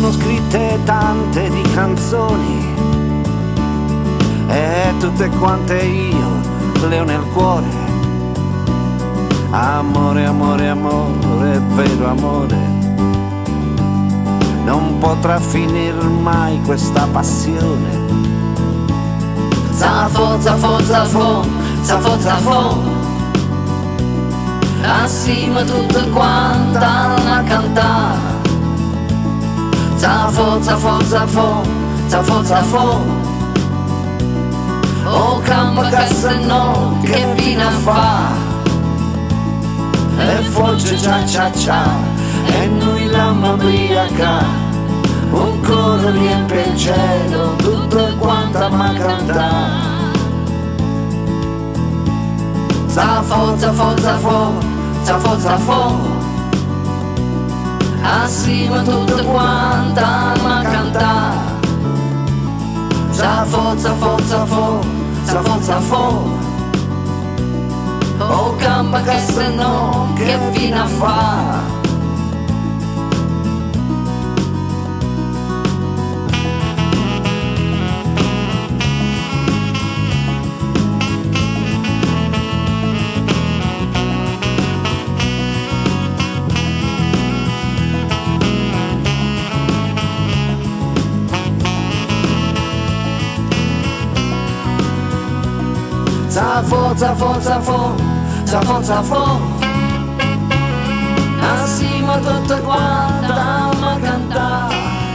sono scritte tante di canzoni e tutte quante io le ho nel cuore. Amore, amore, amore, vero amore, non potrà finir mai questa passione. Zafo, zafo, zafo, zafo, zafo, assieme tutta quanta a cantare. Zafo, zafo, zafo, zafo, zafo, o campo che se no che fine fa. E forse cia cia cia, e noi l'amma ubriaca, un coro riempie il cielo, tutto quanta ma cantà. Zafo, zafo, zafo, zafo, zafo, assieme tutta quanta ma cantà. Zafo, zafo, zafo, zafo, zafo, o campa che se no che fine fa. Zafo, zafo, zafo, zafo, zafo, assieme tutta quanta ma cantà.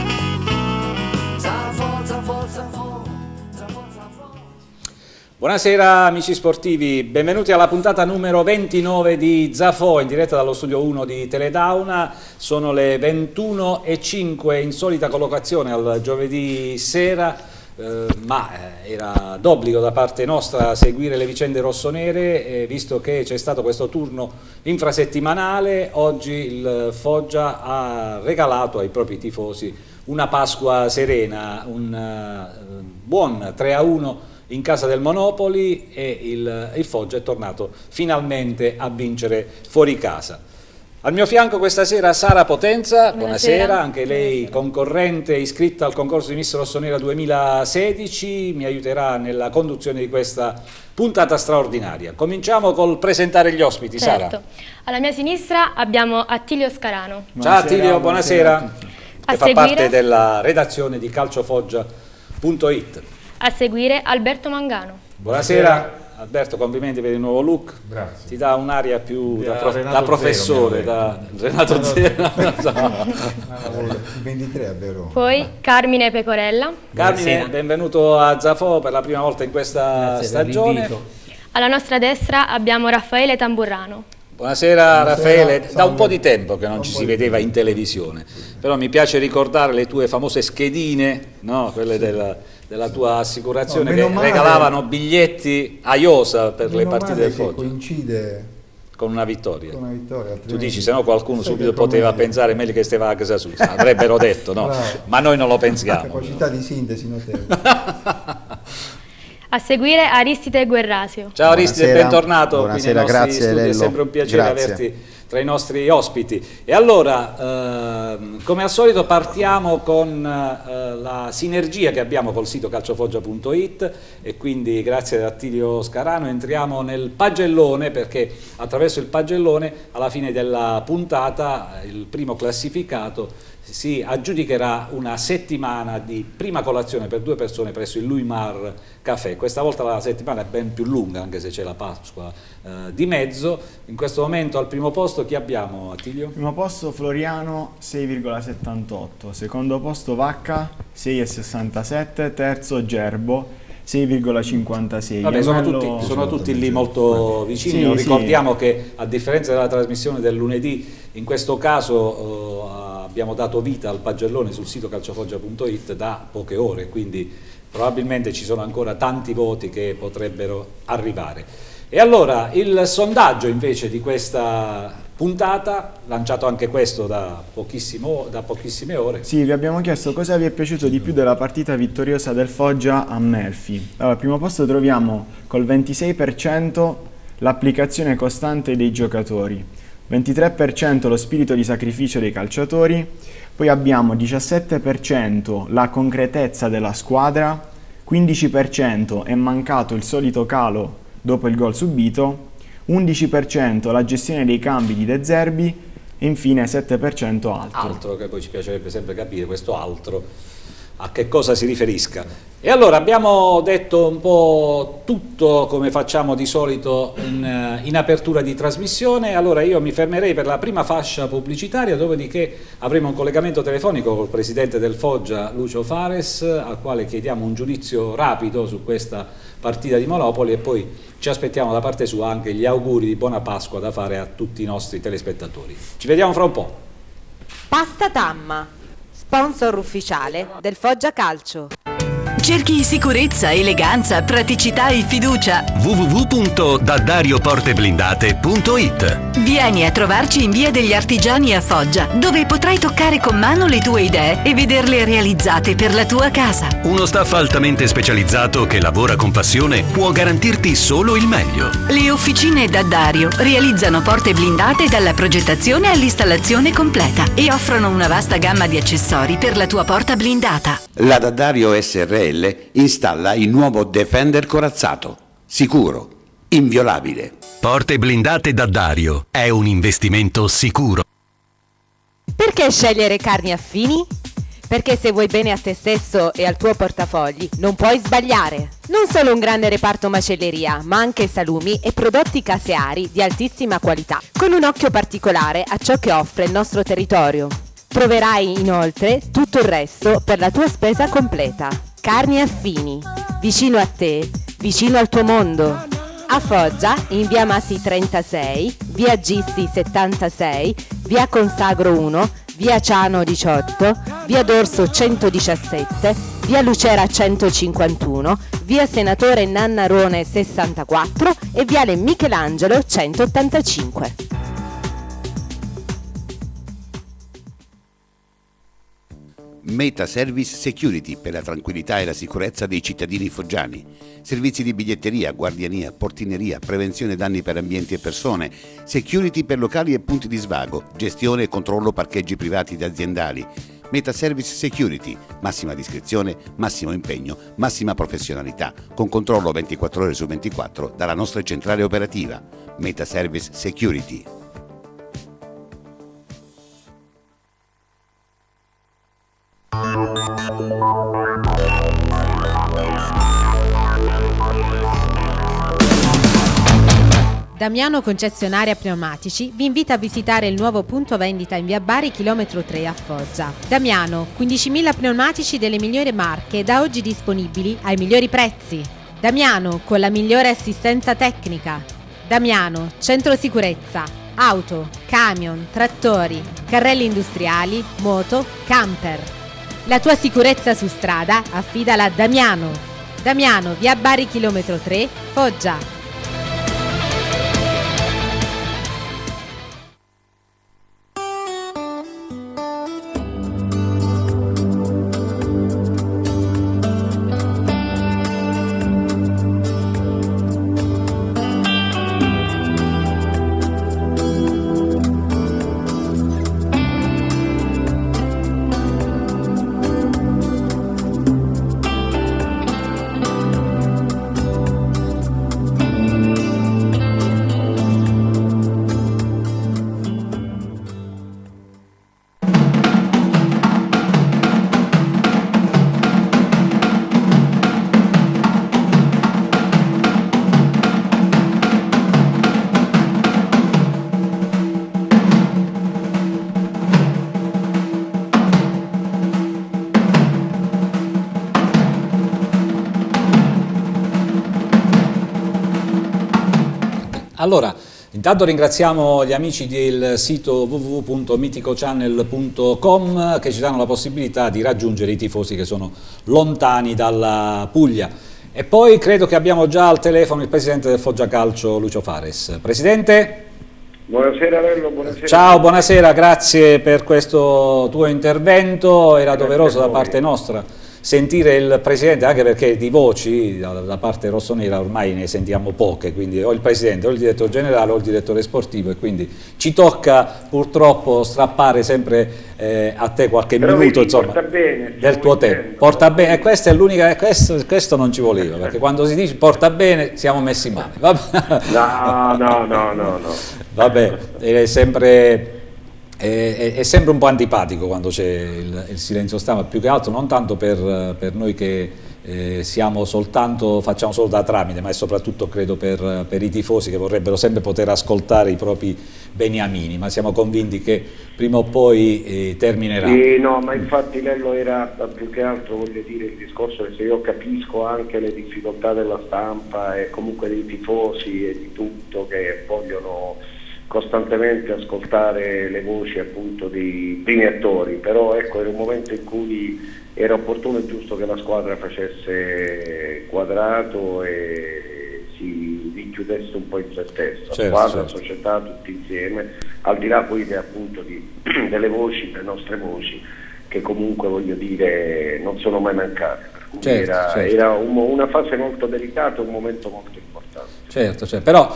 Zafo, zafo, zafo, zafo, zafo. Buonasera amici sportivi, benvenuti alla puntata numero 29 di Zafo in diretta dallo studio 1 di Teledauna. Sono le 21:05, insolita collocazione al giovedì sera. Ma era d'obbligo da parte nostra seguire le vicende rossonere, visto che c'è stato questo turno infrasettimanale. Oggi il Foggia ha regalato ai propri tifosi una Pasqua serena, un buon 3-1 in casa del Monopoli, e il Foggia è tornato finalmente a vincere fuori casa. Al mio fianco questa sera Sara Potenza, buonasera, anche lei concorrente iscritta al concorso di Miss Rossonera 2016, mi aiuterà nella conduzione di questa puntata straordinaria. Cominciamo col presentare gli ospiti, certo. Sara. Alla mia sinistra abbiamo Attilio Scarano. Ciao Attilio, buonasera. Che fa parte della redazione di calciofoggia.it. A seguire Alberto Mangano. Buonasera. Alberto, complimenti per il nuovo look. Grazie. Ti dà un'aria più da professore, da Renato Zero. Il 23 è vero. Poi Carmine Pecorella. Carmine, benvenuto a Zafo per la prima volta in questa stagione. Alla nostra destra abbiamo Raffaele Tamburrano. Buonasera Raffaele, da un po' di tempo che non ci si vedeva in televisione, però mi piace ricordare le tue famose schedine, no? Quelle della tua assicurazione, che regalavano biglietti a iosa per le partite del Foggia. Coincide con una vittoria. Con una vittoria, tu dici, se no qualcuno subito poteva pensare meglio che stava a casa sua, avrebbero detto, no? Ma noi non lo pensiamo. Capacità di sintesi notevole. A seguire Aristide Guerrasio. Ciao Aristide, bentornato. Buonasera, grazie. È sempre un piacere averti tra i nostri ospiti. E allora, come al solito, partiamo con la sinergia che abbiamo col sito calciofoggia.it, e quindi grazie ad Attilio Scarano entriamo nel pagellone, perché attraverso il pagellone alla fine della puntata il primo classificato si aggiudicherà una settimana di prima colazione per 2 persone presso il Luimar Café. Questa volta la settimana è ben più lunga, anche se c'è la Pasqua di mezzo. In questo momento al primo posto chi abbiamo, Attilio? Primo posto Floriano 6,78, secondo posto Vacca 6,67, terzo Gerbo 6,56. Vabbè, sono tutti lì molto vicini. Sì, ricordiamo che, a differenza della trasmissione del lunedì, in questo caso abbiamo dato vita al pagellone sul sito calciofoggia.it da poche ore, quindi probabilmente ci sono ancora tanti voti che potrebbero arrivare. E allora il sondaggio invece di questa puntata, lanciato anche questo da pochissime ore. Sì, vi abbiamo chiesto cosa vi è piaciuto di più della partita vittoriosa del Foggia a Melfi. Allora, al primo posto troviamo col 26% l'applicazione costante dei giocatori, 23% lo spirito di sacrificio dei calciatori, poi abbiamo 17% la concretezza della squadra, 15% è mancato il solito calo dopo il gol subito, 11% la gestione dei cambi di De Zerbi e infine 7% altro. Altro, che poi ci piacerebbe sempre capire questo altro a che cosa si riferisca. E allora abbiamo detto un po' tutto come facciamo di solito in apertura di trasmissione. Allora io mi fermerei per la prima fascia pubblicitaria, dopodiché avremo un collegamento telefonico col presidente del Foggia, Lucio Fares, al quale chiediamo un giudizio rapido su questa partita di Monopoli, e poi ci aspettiamo da parte sua anche gli auguri di buona Pasqua da fare a tutti i nostri telespettatori. Ci vediamo fra un po'. Pasta Tamma, sponsor ufficiale del Foggia Calcio. Cerchi sicurezza, eleganza, praticità e fiducia? www.daddarioporteblindate.it. Vieni a trovarci in Via degli Artigiani a Foggia, dove potrai toccare con mano le tue idee e vederle realizzate per la tua casa. Uno staff altamente specializzato che lavora con passione può garantirti solo il meglio. Le officine Daddario realizzano porte blindate dalla progettazione all'installazione completa e offrono una vasta gamma di accessori per la tua porta blindata. La Daddario SRL installa il nuovo Defender corazzato, sicuro, inviolabile. Porte blindate Daddario è un investimento sicuro. Perché scegliere Carni Affini? Perché se vuoi bene a te stesso e al tuo portafogli non puoi sbagliare. Non solo un grande reparto macelleria, ma anche salumi e prodotti caseari di altissima qualità, con un occhio particolare a ciò che offre il nostro territorio. Troverai inoltre tutto il resto per la tua spesa completa. Carni Affini, vicino a te, vicino al tuo mondo. A Foggia, in via Masi 36, via Gissi 76, via Consagro 1, via Ciano 18, via D'Orso 117, via Lucera 151, via Senatore Nannarone 64 e viale Michelangelo 185. Meta Service Security per la tranquillità e la sicurezza dei cittadini foggiani. Servizi di biglietteria, guardiania, portineria, prevenzione danni per ambienti e persone, security per locali e punti di svago, gestione e controllo parcheggi privati ed aziendali. Meta Service Security, massima discrezione, massimo impegno, massima professionalità, con controllo 24 ore su 24 dalla nostra centrale operativa. Meta Service Security. Damiano Concessionaria Pneumatici vi invita a visitare il nuovo punto vendita in via Bari chilometro 3 a Foggia. Damiano, 15.000 pneumatici delle migliori marche da oggi disponibili ai migliori prezzi. Damiano, con la migliore assistenza tecnica. Damiano, centro sicurezza, auto, camion, trattori, carrelli industriali, moto, camper. La tua sicurezza su strada affidala a Damiano. Damiano, via Bari chilometro 3, Foggia. Allora, intanto ringraziamo gli amici del sito www.miticochanel.com che ci danno la possibilità di raggiungere i tifosi che sono lontani dalla Puglia. E poi credo che abbiamo già al telefono il presidente del Foggia Calcio, Lucio Fares. Presidente? Buonasera Lello, buonasera. Ciao, buonasera, grazie per questo tuo intervento, era doveroso da parte nostra sentire il Presidente, anche perché di voci da parte rossonera ormai ne sentiamo poche, quindi o il Presidente o il Direttore Generale o il Direttore Sportivo, e quindi ci tocca purtroppo strappare sempre a te qualche minuto, insomma, del tuo tempo. Porta bene, questo è l'unica, questo non ci voleva, perché quando si dice porta bene siamo messi male. No. Vabbè, è sempre un po' antipatico quando c'è il silenzio stampa, più che altro non tanto per noi che facciamo solo da tramite, ma è soprattutto credo per i tifosi che vorrebbero sempre poter ascoltare i propri beniamini, ma siamo convinti che prima o poi terminerà. Sì, no, ma infatti Lello era più che altro, voglio dire, il discorso che se io capisco anche le difficoltà della stampa e comunque dei tifosi e di tutto che vogliono costantemente ascoltare le voci appunto dei primi attori, però ecco, era un momento in cui era opportuno e giusto che la squadra facesse quadrato e si richiudesse un po' in se stessa, squadra, società, tutti insieme, al di là poi appunto delle voci, le nostre voci, che comunque voglio dire non sono mai mancate, per cui era una fase molto delicata, un momento molto importante. Certo, però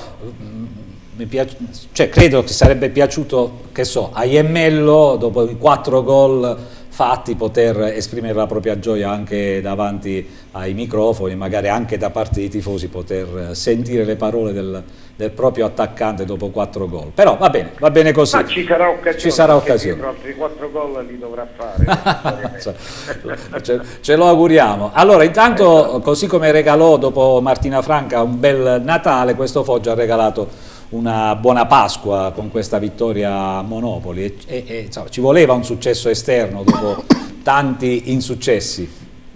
credo che sarebbe piaciuto, che so, a Iemmello dopo i 4 gol fatti poter esprimere la propria gioia anche davanti ai microfoni, magari anche da parte dei tifosi poter sentire le parole del proprio attaccante dopo 4 gol, però va bene così. Ma ci sarà occasione. Altri 4 gol li dovrà fare. ce lo auguriamo. Allora, intanto, così come regalò dopo Martina Franca un bel Natale, questo Foggia ha regalato una buona Pasqua con questa vittoria a Monopoli e insomma, ci voleva un successo esterno dopo tanti insuccessi.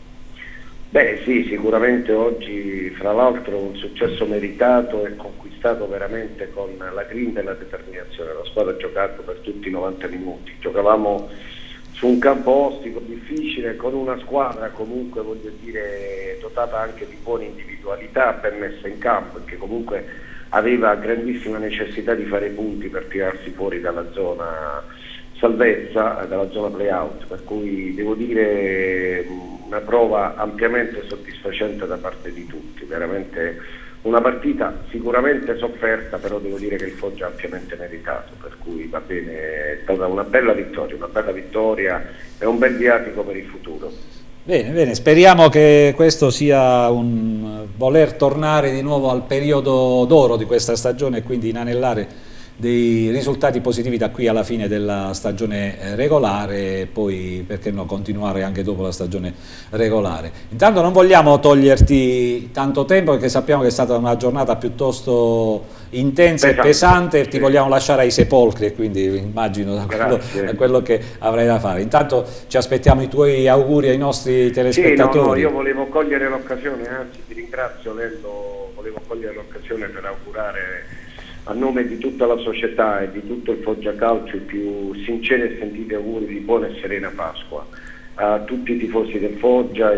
Beh sì, sicuramente oggi fra l'altro un successo meritato e conquistato veramente con la grinta e la determinazione. La squadra ha giocato per tutti i 90 minuti, giocavamo su un campo ostico difficile con una squadra comunque, voglio dire, dotata anche di buone individualità ben messa in campo, che comunque aveva grandissima necessità di fare punti per tirarsi fuori dalla zona salvezza, dalla zona play-out, per cui devo dire una prova ampiamente soddisfacente da parte di tutti, veramente una partita sicuramente sofferta, però devo dire che il Foggia ha ampiamente meritato, per cui va bene, è stata una bella vittoria e un bel viatico per il futuro. Bene, speriamo che questo sia un voler tornare di nuovo al periodo d'oro di questa stagione e quindi inanellare dei risultati positivi da qui alla fine della stagione regolare e poi, perché no, continuare anche dopo la stagione regolare. Intanto non vogliamo toglierti tanto tempo perché sappiamo che è stata una giornata piuttosto intensa e pesante, ti vogliamo lasciare ai sepolcri e quindi immagino da quello che avrai da fare. Intanto ci aspettiamo i tuoi auguri ai nostri telespettatori. Sì, io volevo cogliere l'occasione, anzi ti ringrazio Lello, volevo cogliere l'occasione per augurare a nome di tutta la società e di tutto il Foggia Calcio i più sinceri e sentiti auguri di buona e serena Pasqua a tutti i tifosi del Foggia,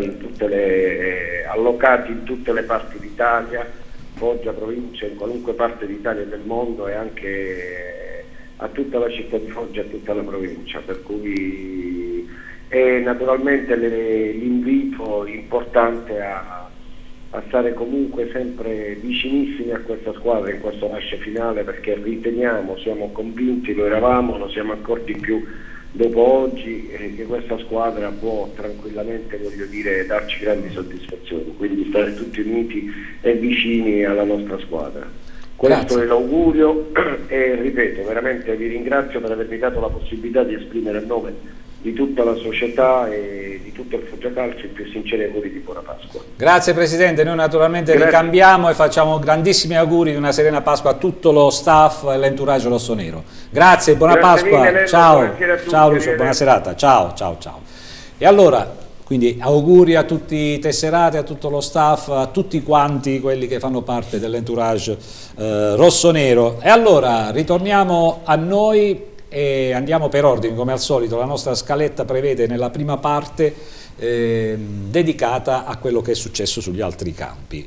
allocati in tutte le parti d'Italia, Foggia, provincia, in qualunque parte d'Italia e del mondo, e anche a tutta la città di Foggia e a tutta la provincia, per cui è naturalmente l'invito importante a stare comunque sempre vicinissimi a questa squadra in questo lascia finale, perché riteniamo, siamo convinti, lo eravamo, lo siamo ancora di più dopo oggi, che questa squadra può tranquillamente, voglio dire, darci grandi soddisfazioni, quindi stare tutti uniti e vicini alla nostra squadra. Questo è l'augurio e ripeto, veramente vi ringrazio per avermi dato la possibilità di esprimere a nome di tutta la società e di tutto il Foggia Calcio i più sinceri auguri di buona Pasqua. Grazie Presidente, noi naturalmente ricambiamo e facciamo grandissimi auguri di una serena Pasqua a tutto lo staff e l'entourage rossonero. Grazie, buona Pasqua, mille, ciao Lucio, buona serata, ciao. E allora, quindi auguri a tutti i tesserati, a tutto lo staff, a tutti quanti quelli che fanno parte dell'entourage rossonero. E allora ritorniamo a noi e andiamo per ordine, come al solito. La nostra scaletta prevede nella prima parte dedicata a quello che è successo sugli altri campi.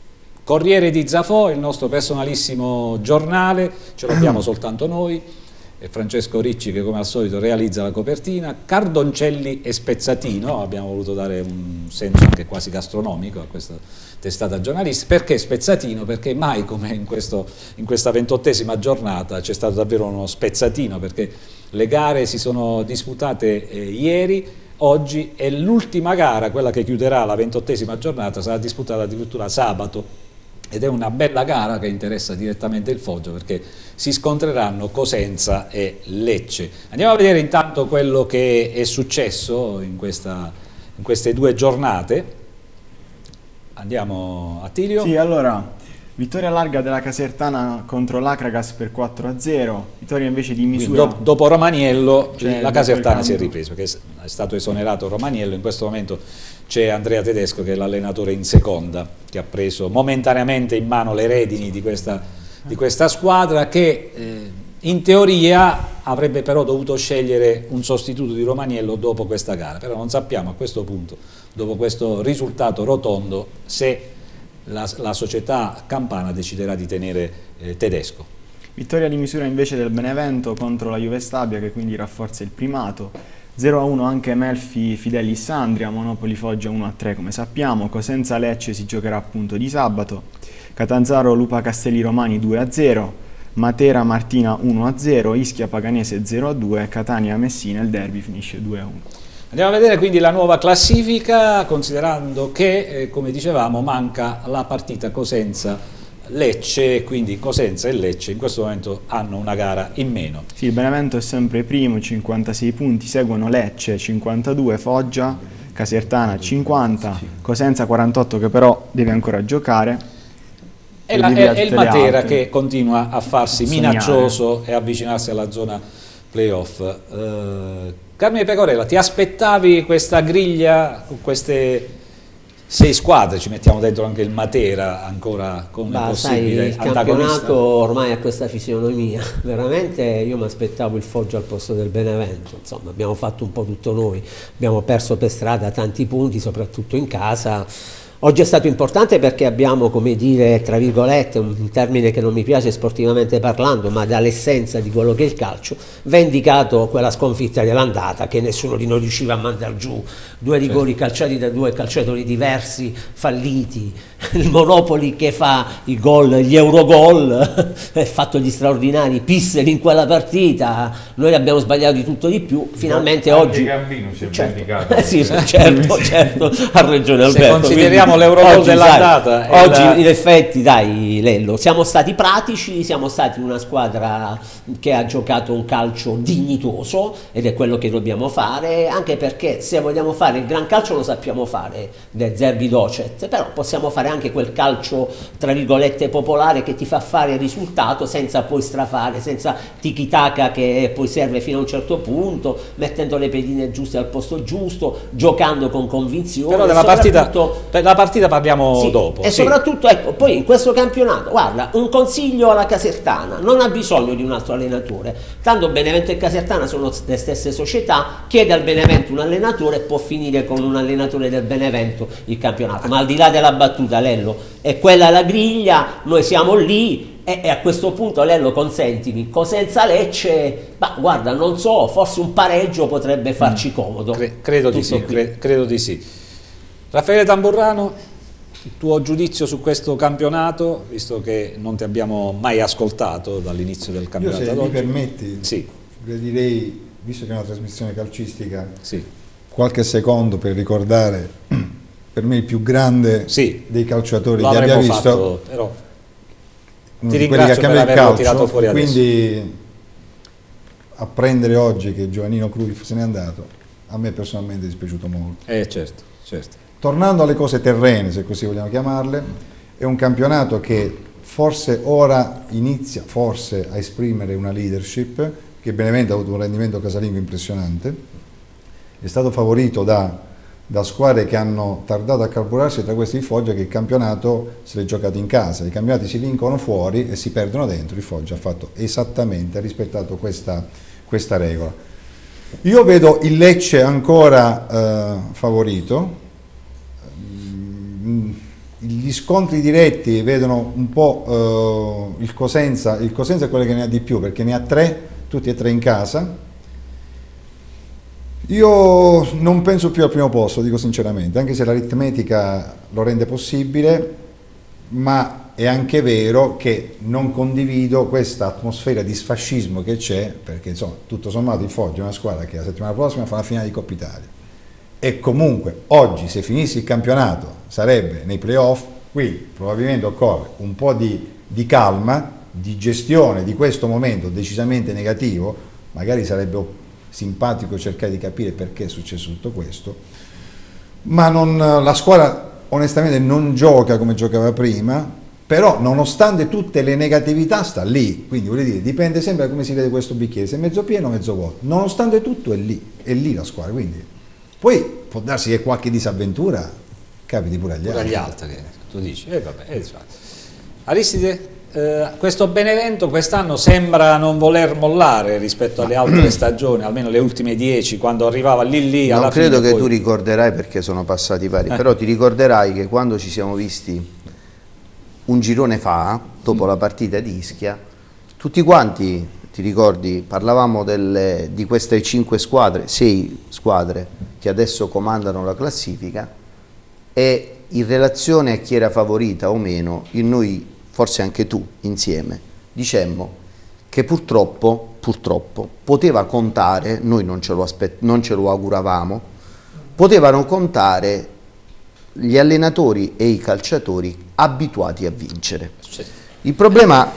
Corriere di Zafò, il nostro personalissimo giornale, ce l'abbiamo soltanto noi, e Francesco Ricci che come al solito realizza la copertina. Cardoncelli e Spezzatino, abbiamo voluto dare un senso anche quasi gastronomico a questa testata giornalistica. Perché Spezzatino? Perché mai come in questa 28ª giornata c'è stato davvero uno spezzatino, perché le gare si sono disputate ieri, oggi, e l'ultima gara, quella che chiuderà la 28ª giornata, sarà disputata addirittura sabato. Ed è una bella gara che interessa direttamente il Foggia, perché si scontreranno Cosenza e Lecce. Andiamo a vedere intanto quello che è successo in queste 2 giornate. Andiamo a Tilio. Sì, allora, vittoria larga della Casertana contro l'Acragas per 4-0, vittoria invece di misura... Quindi, dopo Romaniello la Casertana si è ripresa, perché è stato esonerato Romaniello. In questo momento c'è Andrea Tedesco, che è l'allenatore in seconda, che ha preso momentaneamente in mano le redini di questa squadra, che in teoria avrebbe però dovuto scegliere un sostituto di Romaniello dopo questa gara, però non sappiamo a questo punto, dopo questo risultato rotondo, se la società campana deciderà di tenere Tedesco. Vittoria di misura invece del Benevento contro la Juve Stabia, che quindi rafforza il primato. 0-1 anche Melfi Fideli Sandria, Monopoli Foggia 1-3 come sappiamo. Cosenza Lecce si giocherà appunto di sabato. Catanzaro Lupa Castelli Romani 2-0, Matera Martina 1-0, Ischia Paganese 0-2, Catania Messina, il derby finisce 2-1. Andiamo a vedere quindi la nuova classifica, considerando che, come dicevamo, manca la partita Cosenza-Lecce, quindi Cosenza e Lecce in questo momento hanno una gara in meno. Sì, il Benevento è sempre primo, 56 punti, seguono Lecce 52, Foggia, Casertana 50, Cosenza 48 che però deve ancora giocare. E il Matera che continua a farsi minaccioso e avvicinarsi alla zona playoff. Carmine Pecorella, ti aspettavi questa griglia con queste 6 squadre? Ci mettiamo dentro anche il Matera ancora con una possibile il antagonista. campionato ormai ha questa fisionomia, veramente io mi aspettavo il Foggia al posto del Benevento, insomma abbiamo fatto un po' tutto noi, abbiamo perso per strada tanti punti soprattutto in casa. Oggi è stato importante perché abbiamo, come dire, tra virgolette, un termine che non mi piace sportivamente parlando, ma dall'essenza di quello che è il calcio, vendicato quella sconfitta dell'andata che nessuno di noi riusciva a mandare giù. 2 rigori calciati da 2 calciatori diversi, falliti, il Monopoli che fa i gol, gli Eurogol, ha fatto gli straordinari Pisseri in quella partita, noi abbiamo sbagliato di tutto di più, finalmente oggi... Gambino si è vendicato. Sì, certo, ha ragione Alberto. Se consideriamo l'Eurogol dell'andata... Oggi in effetti, dai Lello, siamo stati pratici, siamo stati una squadra che ha giocato un calcio dignitoso ed è quello che dobbiamo fare, anche perché se vogliamo fare il gran calcio lo sappiamo fare, De Zerbi Docet, però possiamo fare anche quel calcio tra virgolette popolare che ti fa fare il risultato senza poi strafare, senza tiki-taka che poi serve fino a un certo punto, mettendo le pedine giuste al posto giusto, giocando con convinzione. Però della partita parliamo dopo. E soprattutto, ecco, poi in questo campionato, guarda, un consiglio alla Casertana, non ha bisogno di un altro allenatore, tanto Benevento e Casertana sono le stesse società, chiede al Benevento un allenatore e può finire con un allenatore del Benevento il campionato, ma al di là della battuta, Lello, è quella la griglia, noi siamo lì e a questo punto, Lello, consentimi, Cosenza Lecce, ma guarda, non so, forse un pareggio potrebbe farci comodo. Credo di sì. Raffaele Tamburrano, il tuo giudizio su questo campionato, visto che non ti abbiamo mai ascoltato dall'inizio del campionato. Io, se mi permetti, direi, visto che è una trasmissione calcistica, qualche secondo per ricordare per me il più grande dei calciatori che abbia visto, fatto, però uno ti di quelli che ha ringrazio per cambiato il averlo calcio, tirato fuori adesso. quindi apprendere oggi che Giovannino Cruyff se n'è andato a me personalmente è dispiaciuto molto. Certo. Tornando alle cose terrene, se così vogliamo chiamarle, è un campionato che forse ora inizia a esprimere una leadership, che Benevento ha avuto un rendimento casalingo impressionante, è stato favorito da squadre che hanno tardato a carburarsi, tra questi il Foggia, che il campionato se l'è giocato in casa, i campionati si vincono fuori e si perdono dentro. Il Foggia ha rispettato questa regola. Io vedo il Lecce ancora favorito, gli scontri diretti vedono un po' il Cosenza è quello che ne ha di più, perché ne ha 3 tutti e tre in casa. Io non penso più al primo posto, dico sinceramente, anche se l'aritmetica lo rende possibile, ma è anche vero che non condivido questa atmosfera di sfascismo che c'è, perché insomma tutto sommato il Foggia è una squadra che la settimana prossima fa la finale di Coppa Italia e comunque oggi se finisse il campionato sarebbe nei playoff, quindi probabilmente occorre un po' di calma, di gestione di questo momento decisamente negativo, magari sarebbe simpatico cercare di capire perché è successo tutto questo, ma la squadra onestamente non gioca come giocava prima, però nonostante tutte le negatività sta lì, quindi voglio dire, dipende sempre da come si vede questo bicchiere, se è mezzo pieno o mezzo vuoto, nonostante tutto è lì la squadra, quindi poi può darsi che qualche disavventura capiti pure agli altri. Che tu dici, vabbè, Aristide? Questo Benevento quest'anno sembra non voler mollare rispetto alle altre stagioni, almeno le ultime 10, quando arrivava lì alla fine. Non credo che poi... tu ricorderai perché sono passati vari, però ti ricorderai che quando ci siamo visti un girone fa, dopo la partita di Ischia, tutti quanti, ti ricordi, parlavamo di queste 6 squadre che adesso comandano la classifica e in relazione a chi era favorita o meno, noi forse anche tu insieme, dicemmo che purtroppo poteva contare, noi non ce lo auguravamo, potevano contare gli allenatori e i calciatori abituati a vincere. Il problema,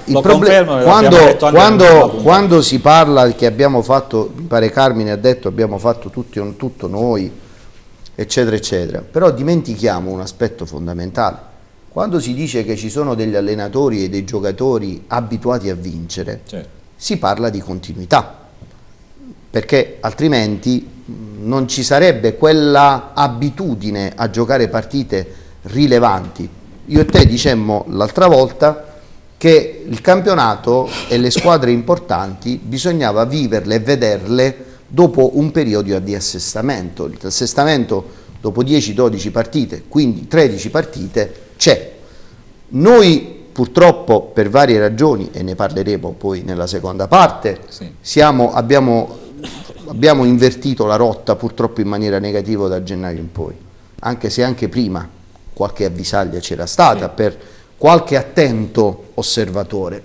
quando si parla che abbiamo fatto, mi pare Carmine ha detto abbiamo fatto tutto noi, eccetera eccetera, però dimentichiamo un aspetto fondamentale. Quando si dice che ci sono degli allenatori e dei giocatori abituati a vincere, si parla di continuità, perché altrimenti non ci sarebbe quella abitudine a giocare partite rilevanti. Io e te dicemmo l'altra volta che il campionato e le squadre importanti bisognava viverle e vederle dopo un periodo di assestamento. L'assestamento dopo 10-12 partite, quindi 13 partite, c'è. Noi purtroppo per varie ragioni, e ne parleremo poi nella seconda parte, abbiamo invertito la rotta purtroppo in maniera negativa da gennaio in poi, anche se anche prima qualche avvisaglia c'era stata per qualche attento osservatore.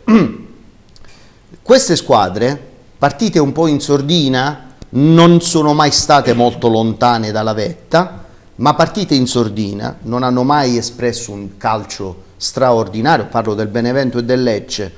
Queste squadre, partite un po' in sordina, non sono mai state molto lontane dalla vetta, ma partite in sordina, non hanno mai espresso un calcio straordinario, parlo del Benevento e del Lecce.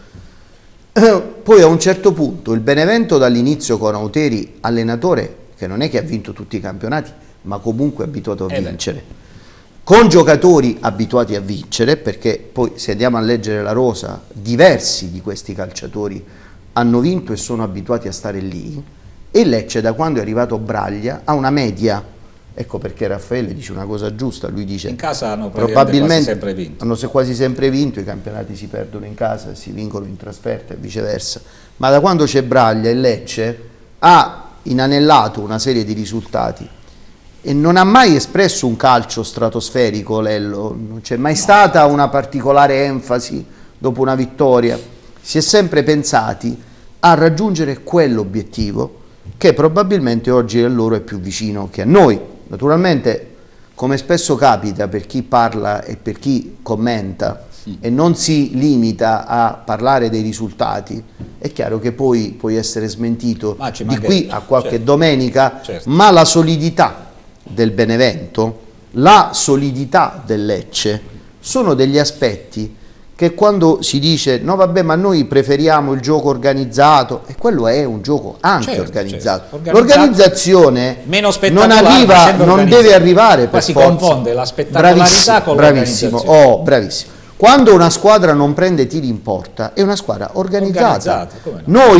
Poi a un certo punto il Benevento dall'inizio con Auteri, allenatore che non è che ha vinto tutti i campionati, ma comunque è abituato a vincere, con giocatori abituati a vincere, perché poi se andiamo a leggere la rosa, diversi di questi calciatori hanno vinto e sono abituati a stare lì, e il Lecce da quando è arrivato Braglia ha una media. Ecco perché Raffaele dice una cosa giusta, lui dice in casa hanno probabilmente quasi sempre vinto. Hanno quasi sempre vinto, i campionati si perdono in casa, si vincono in trasferta e viceversa, ma da quando c'è Braglia il Lecce ha inanellato una serie di risultati e non ha mai espresso un calcio stratosferico, Lello, non c'è mai stata una particolare enfasi dopo una vittoria, si è sempre pensati a raggiungere quell'obiettivo che probabilmente oggi a loro è più vicino che a noi. Naturalmente, come spesso capita per chi parla e per chi commenta e non si limita a parlare dei risultati, è chiaro che poi puoi essere smentito di qui a qualche domenica, ma la solidità del Benevento, la solidità del Lecce sono degli aspetti che quando si dice no vabbè ma noi preferiamo il gioco organizzato, e quello è un gioco anche organizzato. L'organizzazione non arriva, non deve arrivare per forza. Si confonde la spettacolarità con l'organizzazione. Bravissimo. Quando una squadra non prende tiri in porta è una squadra organizzata. No?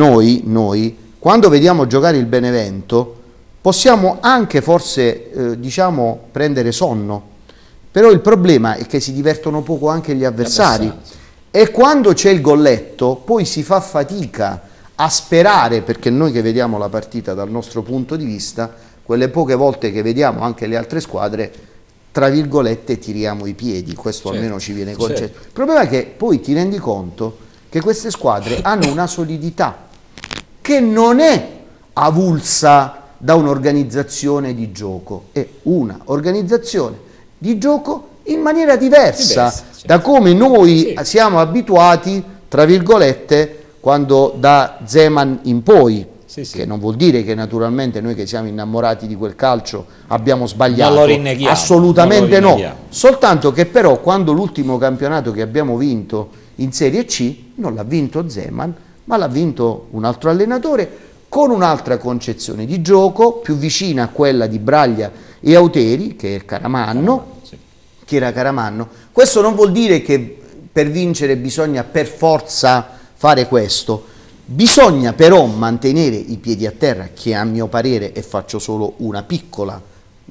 Noi quando vediamo giocare il Benevento possiamo anche forse diciamo prendere sonno. Però il problema è che si divertono poco anche gli avversari e quando c'è il golletto poi si fa fatica a sperare, perché noi che vediamo la partita dal nostro punto di vista, quelle poche volte che vediamo anche le altre squadre, tra virgolette tiriamo i piedi, questo almeno ci viene concesso. Il problema è che poi ti rendi conto che queste squadre hanno una solidità che non è avulsa da un'organizzazione di gioco, è una organizzazione di gioco in maniera diversa da come noi siamo abituati, tra virgolette, quando da Zeman in poi, che non vuol dire che naturalmente noi che siamo innamorati di quel calcio abbiamo sbagliato, non lo rinneghiamo, assolutamente no, soltanto che però quando l'ultimo campionato che abbiamo vinto in Serie C non l'ha vinto Zeman, ma l'ha vinto un altro allenatore con un'altra concezione di gioco, più vicina a quella di Braglia e Auteri, che è Caramanno, che era Caramanno. Questo non vuol dire che per vincere bisogna per forza fare questo, bisogna però mantenere i piedi a terra, che a mio parere, e faccio solo una piccola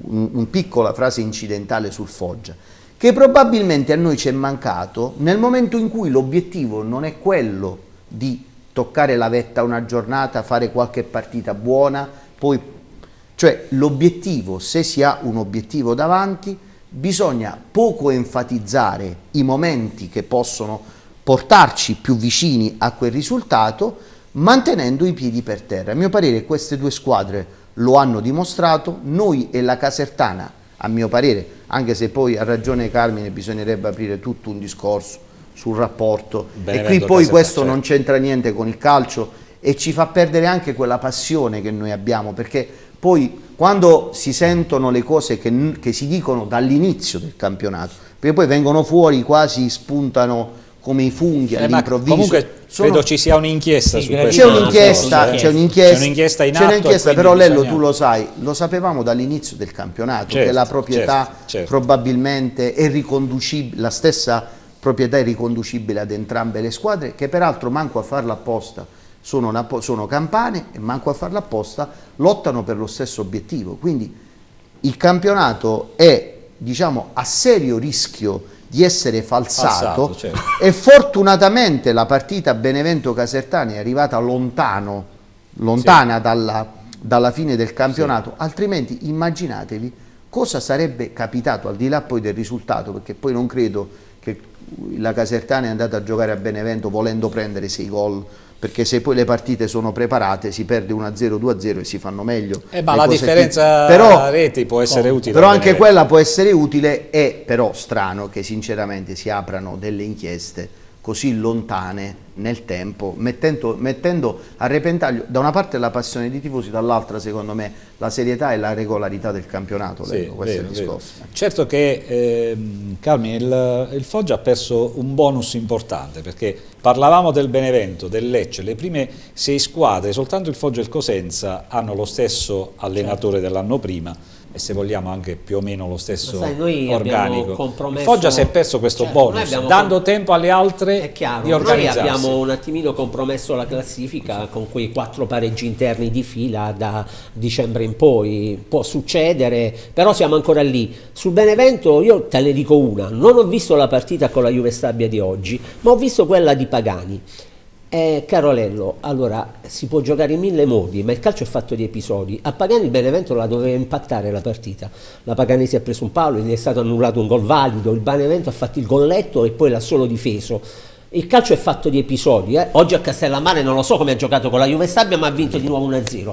frase incidentale sul Foggia, che probabilmente a noi ci è mancato nel momento in cui l'obiettivo non è quello di toccare la vetta una giornata, fare qualche partita buona, poi, cioè l'obiettivo, se si ha un obiettivo davanti, bisogna poco enfatizzare i momenti che possono portarci più vicini a quel risultato, mantenendo i piedi per terra. A mio parere queste due squadre lo hanno dimostrato, noi e la Casertana, a mio parere, anche se poi ha ragione Carmine, bisognerebbe aprire tutto un discorso sul rapporto, e qui poi questo non c'entra niente con il calcio e ci fa perdere anche quella passione che noi abbiamo, perché poi quando si sentono le cose che si dicono dall'inizio del campionato, perché poi vengono fuori, quasi spuntano come i funghi all'improvviso. Comunque credo ci sia un'inchiesta su questo. C'è un'inchiesta in atto, però Lello, tu lo sai, lo sapevamo dall'inizio del campionato, che la proprietà probabilmente è riconducibile, la stessa proprietà è riconducibile ad entrambe le squadre, che peraltro manco a farla apposta sono campane, e manco a farla apposta lottano per lo stesso obiettivo. Quindi il campionato è, diciamo, a serio rischio di essere falsato, e fortunatamente la partita Benevento-Casertana è arrivata lontana dalla fine del campionato, altrimenti immaginatevi cosa sarebbe capitato, al di là poi del risultato, perché poi non credo che la Casertana è andata a giocare a Benevento volendo prendere 6 gol, perché se poi le partite sono preparate si perde 1-0, 2-0 e si fanno meglio. Ma la differenza reti può essere utile. Però anche quella può essere utile, è però strano che sinceramente si aprano delle inchieste così lontane nel tempo, mettendo a repentaglio da una parte la passione dei tifosi, dall'altra secondo me la serietà e la regolarità del campionato. Questo è il discorso. Certo che Carmine, il Foggia ha perso un bonus importante, perché parlavamo del Benevento, del Lecce, le prime 6 squadre, soltanto il Foggia e il Cosenza hanno lo stesso allenatore dell'anno prima, e se vogliamo anche più o meno lo stesso organico. Il Foggia si è perso questo bonus, dando tempo alle altre di organizzarsi. Noi abbiamo un attimino compromesso la classifica con quei 4 pareggi interni di fila da dicembre in poi. Può succedere, però siamo ancora lì. Sul Benevento io te ne dico una: non ho visto la partita con la Juve Stabia di oggi, ma ho visto quella di Pagani. Caro Lello, allora si può giocare in 1000 modi, ma il calcio è fatto di episodi. A Pagani il Benevento la doveva impattare la partita, la Pagani si è preso un palo, gli è stato annullato un gol valido, il Benevento ha fatto il golletto e poi l'ha solo difeso. Il calcio è fatto di episodi. Oggi a Castellammare non lo so come ha giocato con la Juve Stabia, ma ha vinto di nuovo 1-0.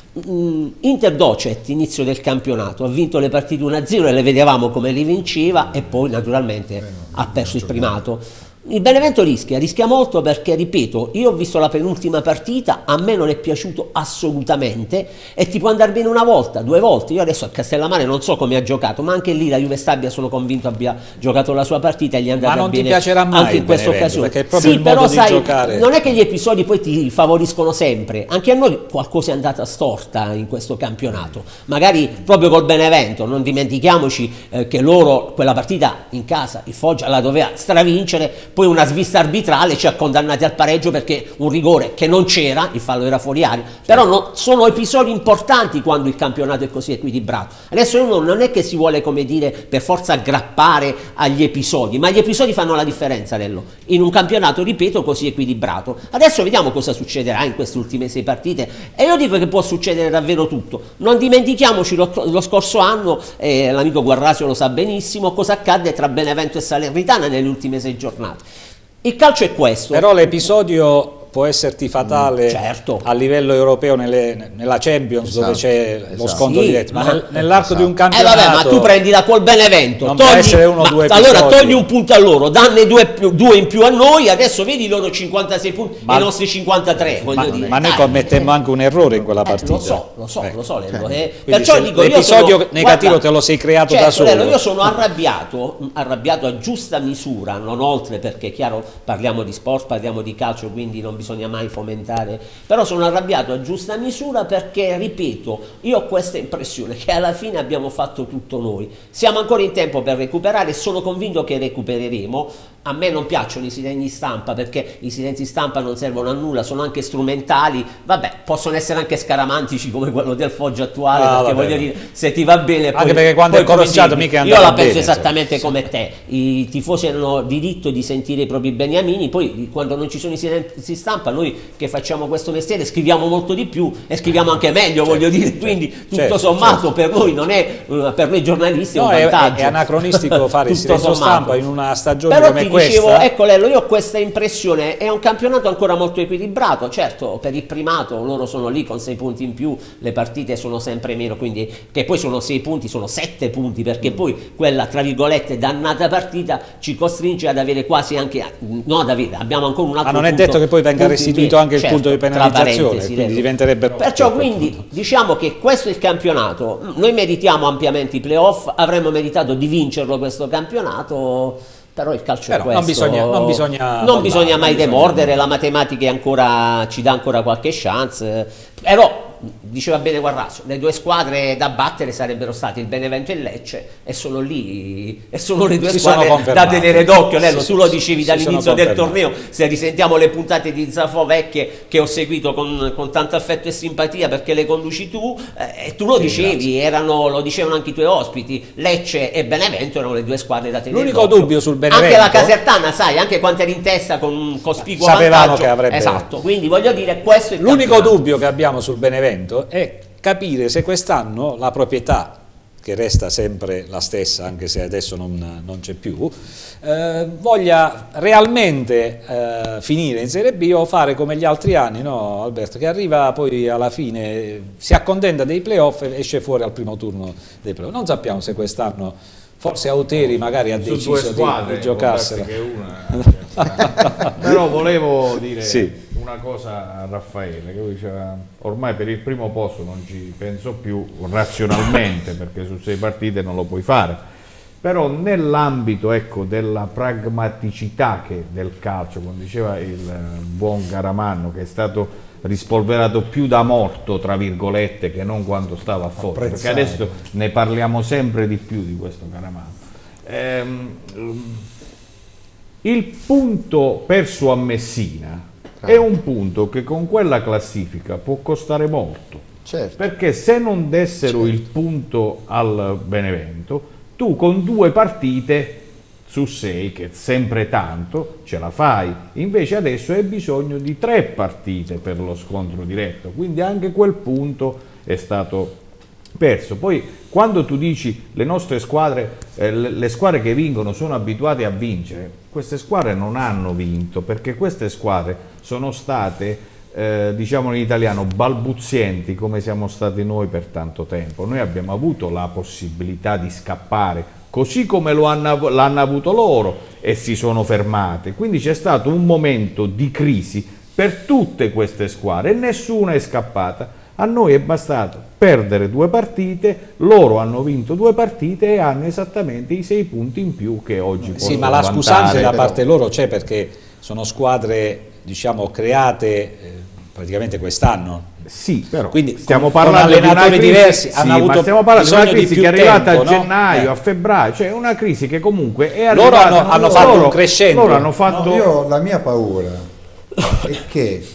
Inter Docet, inizio del campionato, ha vinto le partite 1-0 e le vedevamo come li vinceva, e poi naturalmente ha perso il primato. Il Benevento rischia molto, perché, ripeto, io ho visto la penultima partita, a me non è piaciuto assolutamente, e ti può andare bene una volta, 2 volte. Io adesso a Castellammare non so come ha giocato, ma anche lì la Juve Stabia sono convinto abbia giocato la sua partita e gli è andata bene. Ma non ti piacerà mai anche in questa occasione, perché è proprio il modo di giocare. Non è che gli episodi poi ti favoriscono sempre, anche a noi qualcosa è andata storta in questo campionato, magari proprio col Benevento. Non dimentichiamoci che loro quella partita in casa, il Foggia la doveva stravincere, poi una svista arbitrale ci ha condannati al pareggio perché un rigore che non c'era, il fallo era fuori aria, però sono episodi importanti quando il campionato è così equilibrato. Adesso uno non è che si vuole, come dire, per forza aggrappare agli episodi, ma gli episodi fanno la differenza, Nello, in un campionato, ripeto, così equilibrato. Adesso vediamo cosa succederà in queste ultime 6 partite, e io dico che può succedere davvero tutto. Non dimentichiamoci lo scorso anno, l'amico Guarrasio lo sa benissimo, cosa accadde tra Benevento e Salernitana nelle ultime 6 giornate. Il calcio è questo. Però l'episodio può esserti fatale certo. a livello europeo nella Champions, dove c'è lo scontro Sì, diretto, ma nell'arco di un campionato vabbè, ma tu prendila col Benevento, non può essere uno o due allora episodi. togli un punto a loro, danne due in più a noi, adesso vedi i loro 56 punti e i nostri 53, voglio dire. Ma noi commettemmo anche un errore in quella partita. Lo so, Lello, perciò dico, l'episodio negativo te lo sei creato da solo. Lello, io sono arrabbiato a giusta misura, non oltre, perché chiaro parliamo di sport, parliamo di calcio, quindi non bisogna mai fomentare, però sono arrabbiato a giusta misura perché, ripeto, io ho questa impressione che alla fine abbiamo fatto tutto noi, siamo ancora in tempo per recuperare, sono convinto che recupereremo. A me non piacciono i silenzi stampa, perché i silenzi stampa non servono a nulla, sono anche strumentali, vabbè, possono essere anche scaramantici come quello del Foggia attuale, perché voglio dire, se ti va bene anche perché quando è cominciato mica io la penso bene, esattamente come te, i tifosi hanno diritto di sentire i propri beniamini, poi quando non ci sono i silenzi stampa noi che facciamo questo mestiere scriviamo molto di più e scriviamo anche meglio, voglio dire, quindi tutto sommato per noi non è, per noi giornalisti è un vantaggio. È anacronistico fare il silenzio stampa in una stagione però come dicevo, questa. ecco Lello, io ho questa impressione, è un campionato ancora molto equilibrato, certo per il primato loro sono lì con 6 punti in più, le partite sono sempre meno, quindi che poi sono 6 punti, sono 7 punti, perché poi quella tra virgolette dannata partita ci costringe ad avere quasi anche, no ad avere, abbiamo ancora un altro ma non punto, è detto che poi venga restituito anche il punto di penalizzazione, quindi Lello. diventerebbe Perciò quindi diciamo che questo è il campionato, noi meritiamo ampiamente i playoff, avremmo meritato di vincerlo questo campionato. Però il calcio è questo, non bisogna mai demordere, la matematica ci dà ancora qualche chance, però diceva bene Guarrazzo, le due squadre da battere sarebbero state il Benevento e il Lecce, e sono lì, e sono le due squadre da tenere d'occhio. Lello, tu lo dicevi dall'inizio del torneo, se risentiamo le puntate di Zafò vecchie che ho seguito con tanto affetto e simpatia perché le conduci tu, e tu lo dicevi, lo dicevano anche i tuoi ospiti, Lecce e Benevento erano le due squadre da tenere l'unico d'occhio. dubbio sul Benevento, anche la Casertana, sai, anche quanto era in testa con cospicuo sapevamo vantaggio, che avrebbe, esatto, quindi voglio dire, questo è il l'unico dubbio che abbiamo sul Benevento è capire se quest'anno la proprietà, che resta sempre la stessa anche se adesso non c'è più, voglia realmente finire in Serie B o fare come gli altri anni, no Alberto, che arriva poi alla fine, si accontenta dei playoff e esce fuori al primo turno dei playoff. Non sappiamo se quest'anno forse Auteri magari ha deciso di giocarsela. Però volevo dire una cosa a Raffaele, che lui diceva ormai per il primo posto non ci penso più razionalmente perché su 6 partite non lo puoi fare, però nell'ambito della pragmaticità del calcio, come diceva il buon Caramanno, che è stato rispolverato più da morto tra virgolette che non quando stava a Foggia, perché adesso ne parliamo sempre di più di questo Caramanno. Il punto perso a Messina è un punto che con quella classifica può costare molto, perché se non dessero il punto al Benevento, tu con 2 partite su 6, che è sempre tanto, ce la fai, invece adesso hai bisogno di 3 partite per lo scontro diretto, quindi anche quel punto è stato perso. Poi quando tu dici le nostre squadre, le squadre che vincono sono abituate a vincere, queste squadre non hanno vinto, perché queste squadre sono state, diciamo in italiano, balbuzienti come siamo stati noi per tanto tempo. Noi abbiamo avuto la possibilità di scappare, così come l'hanno avuto loro, e si sono fermate. Quindi c'è stato un momento di crisi per tutte queste squadre e nessuna è scappata. A noi è bastato perdere 2 partite, loro hanno vinto 2 partite e hanno esattamente i 6 punti in più che oggi possono sì, ma la scusanza da parte loro c'è, perché sono squadre, diciamo, create praticamente quest'anno. Sì, però quindi stiamo parlando di una crisi diversi, hanno avuto stiamo parlando di una crisi che è arrivata tempo, a gennaio, a febbraio, cioè una crisi che comunque è loro arrivata. hanno fatto un crescendo. Loro hanno fatto... la mia paura è che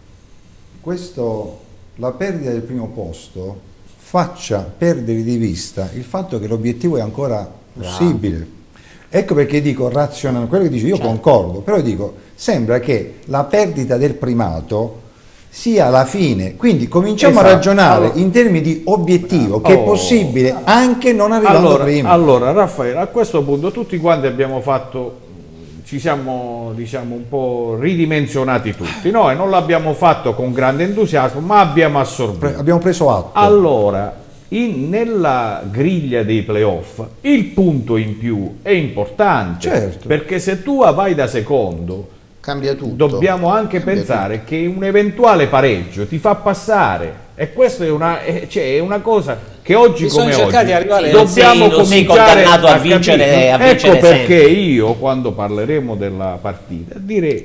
la perdita del primo posto faccia perdere di vista il fatto che l'obiettivo è ancora possibile. Ecco perché dico razionale, quello che dice io concordo, però dico, sembra che la perdita del primato sia la fine, quindi cominciamo a ragionare in termini di obiettivo, che è possibile anche non arrivando prima. Allora Raffaele, a questo punto tutti quanti ci ci siamo, diciamo, un po' ridimensionati tutti. Noi non l'abbiamo fatto con grande entusiasmo, ma abbiamo assorbito. Abbiamo preso atto. Allora, nella griglia dei playoff il punto in più è importante, certo, perché se tu vai da secondo cambia tutto. Dobbiamo anche pensare che un eventuale pareggio ti fa passare, e questa è una cosa che oggi come oggi dobbiamo cominciare a vincere. Ecco perché io, quando parleremo della partita,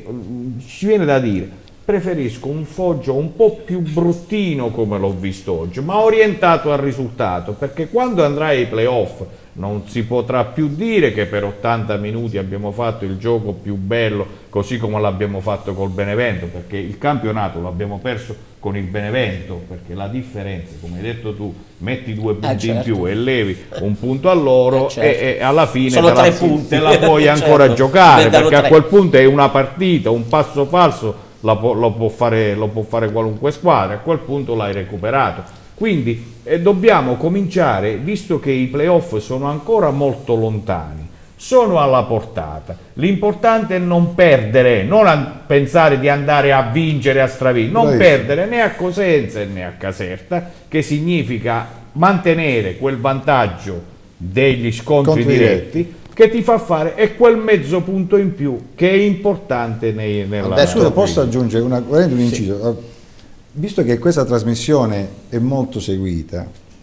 ci viene da dire: preferisco un Foggia un po' più bruttino come l'ho visto oggi, ma orientato al risultato, perché quando andrai ai playoff non si potrà più dire che per 80 minuti abbiamo fatto il gioco più bello, così come l'abbiamo fatto col Benevento, perché il campionato l'abbiamo perso con il Benevento, perché la differenza, come hai detto tu, metti 2 punti in più e levi un punto a loro, e alla fine te la puoi ancora giocare, perché a quel punto è una partita, un passo falso lo può fare qualunque squadra, a quel punto l'hai recuperato. Quindi dobbiamo cominciare, visto che i playoff sono ancora molto lontani, sono alla portata, l'importante è non perdere, non pensare di andare a vincere, a stravincere, non perdere né a Cosenza né a Caserta, che significa mantenere quel vantaggio degli scontri diretti, che ti fa fare è quel mezzo punto in più che è importante nella... Scusa, posso aggiungere un inciso? Visto che questa trasmissione è molto seguita,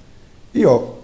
io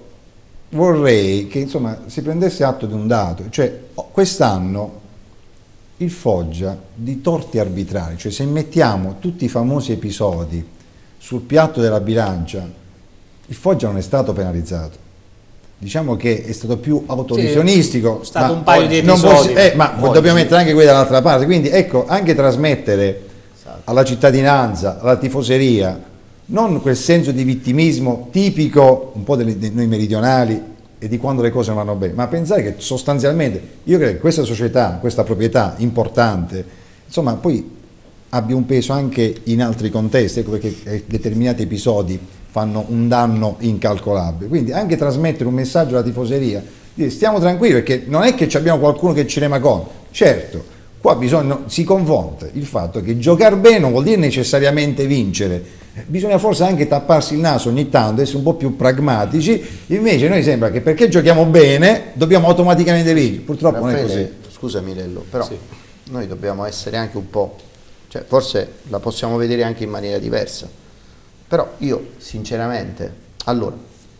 vorrei che insomma si prendesse atto di un dato, cioè quest'anno il Foggia di torti arbitrari, cioè se mettiamo tutti i famosi episodi sul piatto della bilancia, il Foggia non è stato penalizzato. Diciamo che è stato più autolesionistico, stato un paio di episodi, ma dobbiamo mettere anche quelli dall'altra parte, quindi ecco, anche trasmettere alla cittadinanza, alla tifoseria, non quel senso di vittimismo tipico un po' di noi meridionali e di quando le cose non vanno bene, ma pensare che sostanzialmente io credo che questa società, questa proprietà importante, insomma, poi abbia un peso anche in altri contesti, ecco perché determinati episodi fanno un danno incalcolabile. Quindi anche trasmettere un messaggio alla tifoseria, dire stiamo tranquilli, perché non è che abbiamo qualcuno che ci rema contro, certo, qua si confonde il fatto che giocare bene non vuol dire necessariamente vincere, bisogna forse anche tapparsi il naso ogni tanto, essere un po' più pragmatici, invece noi sembra che perché giochiamo bene dobbiamo automaticamente vincere, purtroppo Raffaele, non è così. Scusami Lello, però noi dobbiamo essere anche un po', cioè forse la possiamo vedere anche in maniera diversa, però io sinceramente, allora,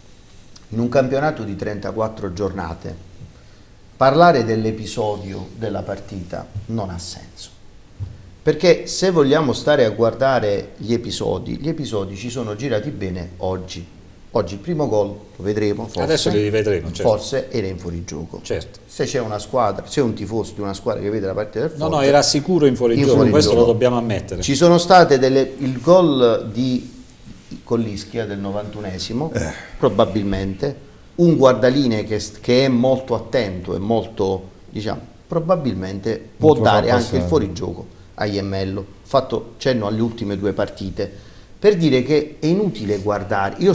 in un campionato di 34 giornate, parlare dell'episodio della partita non ha senso, perché se vogliamo stare a guardare gli episodi ci sono girati bene oggi. Oggi il primo gol lo vedremo, forse, adesso li rivedremo, certo. Forse era in fuorigioco. Certo. Se c'è una squadra, se un tifoso di una squadra che vede la partita del Foggia, no, era sicuro in fuorigioco, questo lo dobbiamo ammettere. Ci sono state il gol di Collischia del 91esimo, probabilmente un guardaline che è molto attento e molto, diciamo, probabilmente può dare anche il fuorigioco a Iemmello. Fatto cenno alle ultime 2 partite per dire che è inutile guardare. Io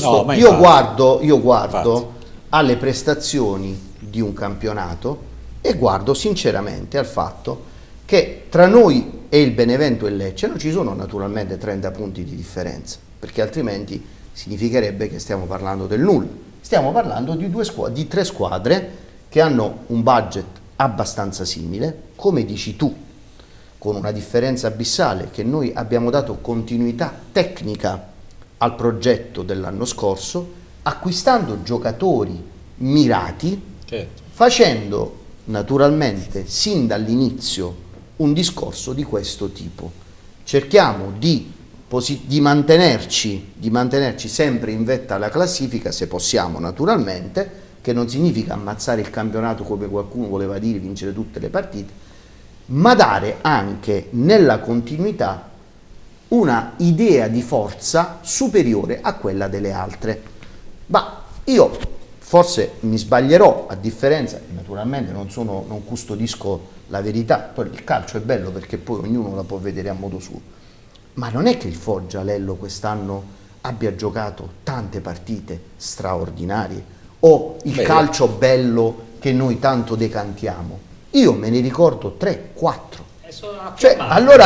guardo alle prestazioni di un campionato e guardo sinceramente al fatto che tra noi e il Benevento e Lecce non ci sono naturalmente 30 punti di differenza, perché altrimenti significherebbe che stiamo parlando del nulla. Stiamo parlando di 3 squadre che hanno un budget abbastanza simile, come dici tu, con una differenza abissale, che noi abbiamo dato continuità tecnica al progetto dell'anno scorso, acquistando giocatori mirati, certo, facendo naturalmente sin dall'inizio un discorso di questo tipo. Cerchiamo di mantenerci sempre in vetta alla classifica, se possiamo naturalmente, che non significa ammazzare il campionato come qualcuno voleva dire, vincere tutte le partite, ma dare anche nella continuità una idea di forza superiore a quella delle altre. Ma io forse mi sbaglierò, a differenza, naturalmente non custodisco la verità, poi il calcio è bello perché poi ognuno la può vedere a modo suo, ma non è che il Foggia, Lello, quest'anno abbia giocato tante partite straordinarie o il calcio bello che noi tanto decantiamo. io me ne ricordo 3-4. Cioè,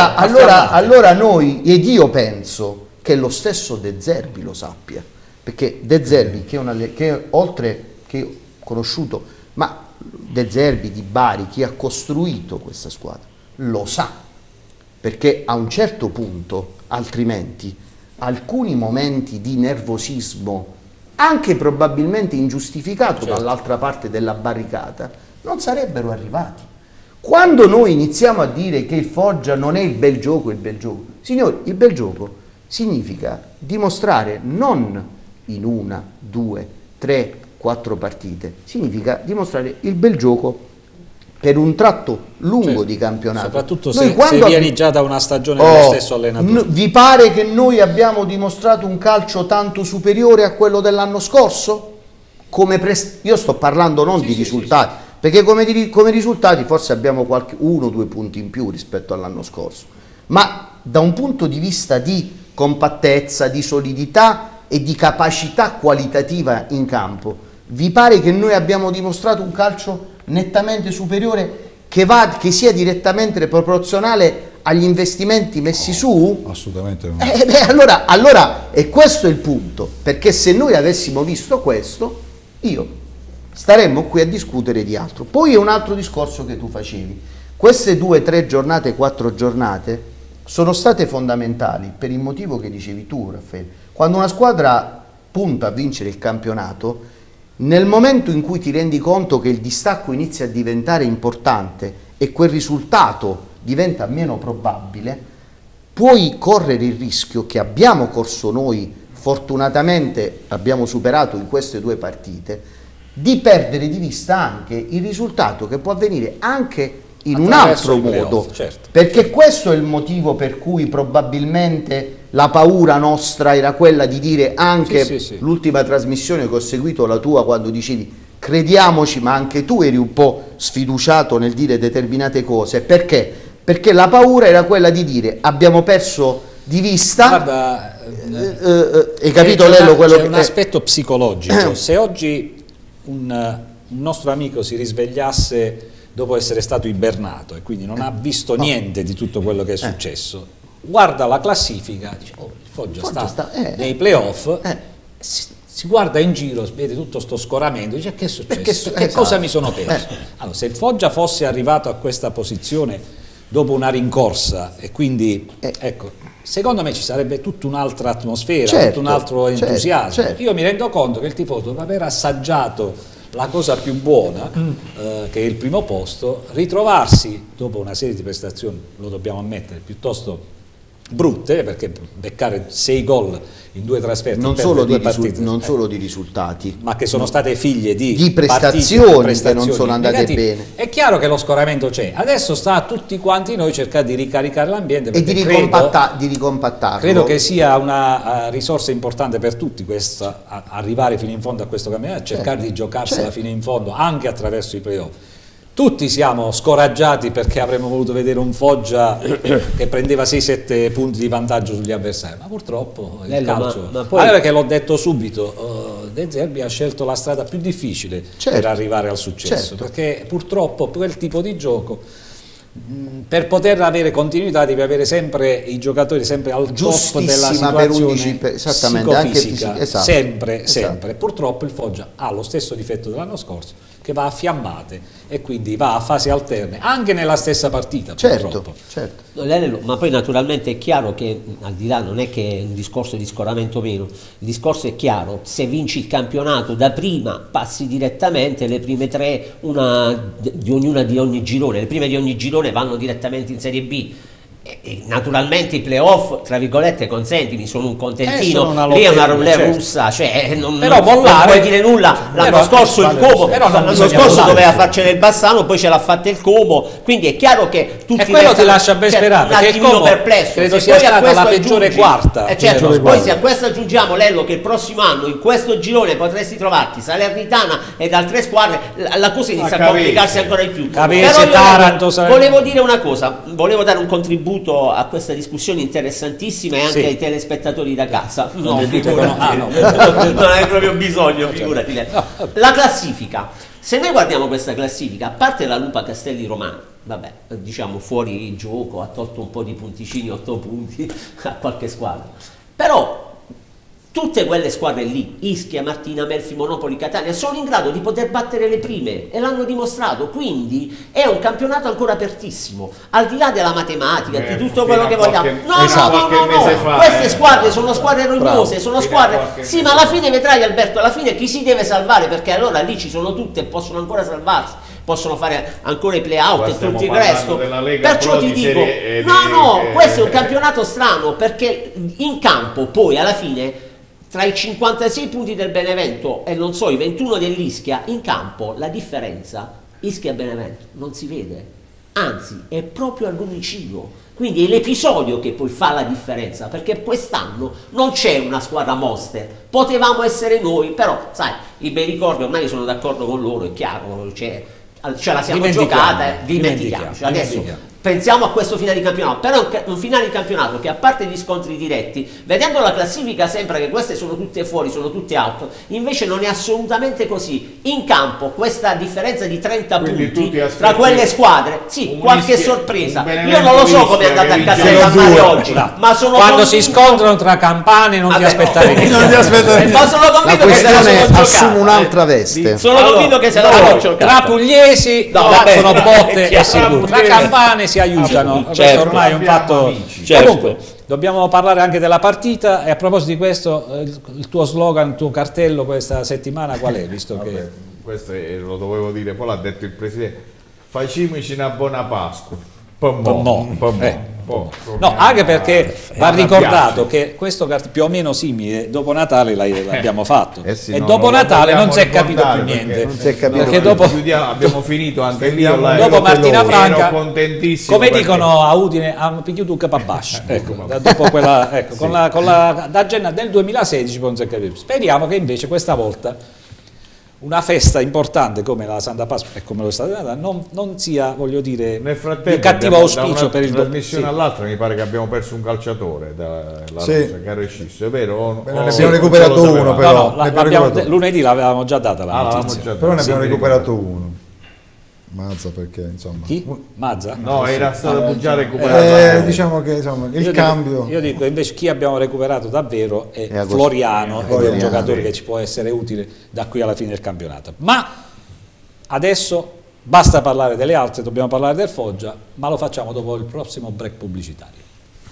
allora noi, ed io penso che lo stesso De Zerbi lo sappia, perché De Zerbi, che oltre che conosciuto, ma De Zerbi di Bari, chi ha costruito questa squadra, lo sa, perché a un certo punto, altrimenti, alcuni momenti di nervosismo, anche probabilmente ingiustificato dall'altra parte della barricata, non sarebbero arrivati. Quando noi iniziamo a dire che il Foggia non è il bel gioco, signori, il bel gioco significa dimostrare non in 1, 2, 3, 4 partite, significa dimostrare il bel gioco per un tratto lungo di campionato. Soprattutto se vieni già da una stagione dello stesso allenatore. Vi pare che noi abbiamo dimostrato un calcio tanto superiore a quello dell'anno scorso? Io sto parlando non di risultati, perché come risultati forse abbiamo 1 o 2 punti in più rispetto all'anno scorso, ma da un punto di vista di compattezza, di solidità e di capacità qualitativa in campo, vi pare che noi abbiamo dimostrato un calcio nettamente superiore che sia direttamente proporzionale agli investimenti messi su? Assolutamente no. Allora, e questo è il punto, perché se noi avessimo visto questo, staremmo qui a discutere di altro. Poi è un altro discorso che tu facevi. Queste 2, 3 giornate, 4 giornate sono state fondamentali per il motivo che dicevi tu, Raffaele. Quando una squadra punta a vincere il campionato, nel momento in cui ti rendi conto che il distacco inizia a diventare importante e quel risultato diventa meno probabile, puoi correre il rischio che abbiamo corso noi, fortunatamente abbiamo superato in queste 2 partite, di perdere di vista anche il risultato che può avvenire anche in un altro modo, perché questo è il motivo per cui probabilmente la paura nostra era quella di dire anche l'ultima trasmissione che ho seguito, la tua, quando dicevi crediamoci, ma anche tu eri un po' sfiduciato nel dire determinate cose, perché? Perché la paura era quella di dire abbiamo perso di vista. Guarda, hai capito Lello quello che è un aspetto psicologico. Se oggi un nostro amico si risvegliasse dopo essere stato ibernato e quindi non ha visto niente di tutto quello che è successo, guarda la classifica, dice, il Foggia sta nei playoff, si guarda in giro, vede tutto sto scoramento, dice che è successo? Che cosa mi sono perso? Allora, se il Foggia fosse arrivato a questa posizione dopo una rincorsa e quindi, ecco, secondo me ci sarebbe tutta un'altra atmosfera, tutto un altro entusiasmo. Io mi rendo conto che il tifoso, dopo aver assaggiato la cosa più buona, che è il primo posto, ritrovarsi dopo una serie di prestazioni, lo dobbiamo ammettere, piuttosto brutte, perché beccare 6 gol in 2 trasferte, non solo di risultati, ma che sono state figlie di prestazioni che non sono andate negative. Bene. È chiaro che lo scoramento c'è, adesso sta a tutti quanti noi cercare di ricaricare l'ambiente e di ricompattarlo. Credo che sia una risorsa importante per tutti questa, arrivare fino in fondo a questo campionato, cercare di giocarsela fino in fondo anche attraverso i playoff. Tutti siamo scoraggiati perché avremmo voluto vedere un Foggia che prendeva 6-7 punti di vantaggio sugli avversari, ma purtroppo il calcio, ma poi... perché l'ho detto subito, De Zerbi ha scelto la strada più difficile per arrivare al successo, perché purtroppo quel tipo di gioco, per poter avere continuità, devi avere sempre i giocatori sempre al top della situazione psicofisica, sempre. Purtroppo il Foggia ha lo stesso difetto dell'anno scorso, che va a fiammate e quindi va a fasi alterne anche nella stessa partita, purtroppo. Ma poi naturalmente è chiaro che, al di là, non è che è un discorso di scoramento meno, il discorso è chiaro: se vinci il campionato da prima passi direttamente, le prime 3 ognuna di ogni girone, le prime di ogni girone vanno direttamente in Serie B. E naturalmente i playoff, tra virgolette, consentimi, sono un contentino, lì è una roulette russa, cioè non puoi dire nulla. L'anno scorso il Como, l'anno scorso doveva farcene il Bassano, poi ce l'ha fatta il Como, quindi è chiaro che tutti quello ti lascia ben sperare, un attimino perplesso. Credo sia stata la peggiore quarta. Poi se a questo aggiungiamo, Lello, che il prossimo anno in questo girone potresti trovarti Salernitana ed altre squadre, la cosa inizia a complicarsi ancora di più. Taranto, volevo dire una cosa, volevo dare un contributo contributo a questa discussione interessantissima e anche ai telespettatori da casa. No, non hai proprio bisogno, figurati. La classifica. Se noi guardiamo questa classifica, a parte la Lupa Castelli Romana, vabbè, diciamo fuori gioco, ha tolto un po' di punticini, 8 punti a qualche squadra, però tutte quelle squadre lì, Ischia, Martina, Melfi, Monopoli, Catania, sono in grado di poter battere le prime e l'hanno dimostrato, quindi è un campionato ancora apertissimo, al di là della matematica, di tutto quello che vogliamo. No, queste squadre sono squadre rognose, sono squadre... Sì, ma alla fine vedrai, Alberto, alla fine chi si deve salvare, perché allora lì ci sono tutte e possono ancora salvarsi, possono fare ancora i play-out e tutto il resto. Perciò ti dico, questo è un campionato strano, perché in campo poi alla fine... Tra i 56 punti del Benevento e non so, i 21 dell'Ischia, in campo la differenza Ischia-Benevento non si vede, anzi è proprio al lumicino. Quindi è l'episodio che poi fa la differenza, perché quest'anno non c'è una squadra monster, potevamo essere noi, però sai, i bei ricordi, ormai io sono d'accordo con loro, è chiaro, ce la siamo giocata, dimentichiamoci. Adesso pensiamo a questo finale di campionato, però un finale di campionato che a parte gli scontri diretti, vedendo la classifica sembra che queste sono tutte fuori, sono tutte out, invece non è assolutamente così. In campo questa differenza di 30 punti tra quelle squadre, sì, qualche sorpresa, io non lo so come è andata a Castellammare oggi, ma sono quando si scontrano tra campane non ti aspettare ma sono convinto che se la sono giocata, assume un'altra veste. Sono convinto che se la sono giocata. Tra pugliesi sono botte e sicuro, tra campane si aiutano, questo ormai è un fatto. Comunque dobbiamo parlare anche della partita, e a proposito di questo, il tuo slogan, il tuo cartello questa settimana qual è? Visto che questo lo dovevo dire, poi l'ha detto il presidente, facciamoci una buona Pasqua. No, anche perché va ricordato che questo più o meno simile dopo Natale l'abbiamo fatto, e dopo Natale non si è capito più niente, perché dopo abbiamo finito anche lì dopo Martina Franca, come dicono a Udine, hanno picchiato un capabascio, dopo quella, con la da gennaio del 2016 non si è capito. Speriamo che invece questa volta una festa importante come la Santa Pasqua e come lo Stato di Natale non sia, voglio dire, di cattivo auspicio per il trasmissione all'altra. Mi pare che abbiamo perso un calciatore dalla Rosa che è rescisso, è vero? Ne abbiamo recuperato uno, però lunedì l'avevamo già data la notizia, però ne abbiamo recuperato uno. Mazza, perché insomma chi? Mazza? No, era stato già recuperato. Diciamo che insomma il cambio. Io dico invece chi abbiamo recuperato davvero è Floriano, ed è un giocatore che ci può essere utile da qui alla fine del campionato. Ma adesso basta parlare delle altre, dobbiamo parlare del Foggia, ma lo facciamo dopo il prossimo break pubblicitario.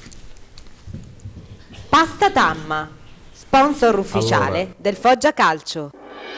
Pasta Tamma, sponsor ufficiale del Foggia Calcio.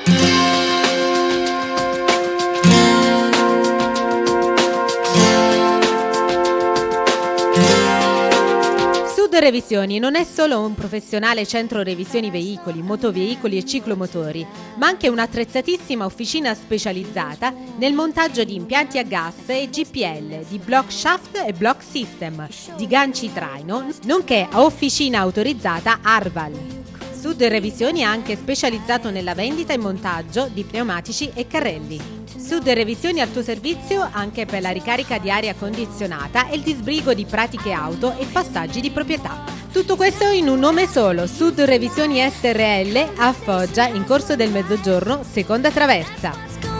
Sud Revisioni non è solo un professionale centro revisioni veicoli, motoveicoli e ciclomotori, ma anche un'attrezzatissima officina specializzata nel montaggio di impianti a gas e GPL, di block shaft e block system, di ganci traino, nonché a officina autorizzata Arval. Sud Revisioni è anche specializzato nella vendita e montaggio di pneumatici e carrelli. Sud Revisioni al tuo servizio anche per la ricarica di aria condizionata e il disbrigo di pratiche auto e passaggi di proprietà. Tutto questo in un nome solo, Sud Revisioni SRL a Foggia, in Corso del Mezzogiorno, seconda traversa.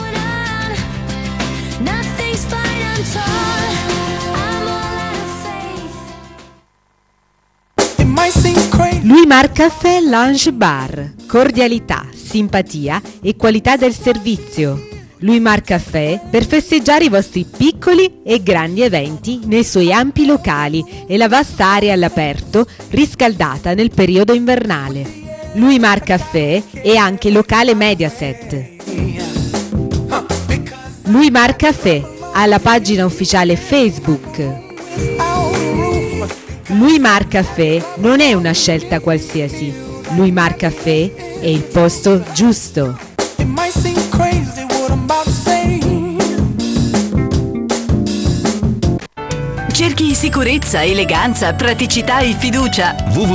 Louis Mar Caffè Lounge Bar, cordialità, simpatia e qualità del servizio. Louis Mar Caffè per festeggiare i vostri piccoli e grandi eventi nei suoi ampi locali e la vasta area all'aperto riscaldata nel periodo invernale. Louis Mar Caffè è anche locale Mediaset. Louis Mar Caffè ha la pagina ufficiale Facebook. Louis Mar Caffè non è una scelta qualsiasi. Louis Mar Caffè è il posto giusto. Cerchi sicurezza, eleganza, praticità e fiducia?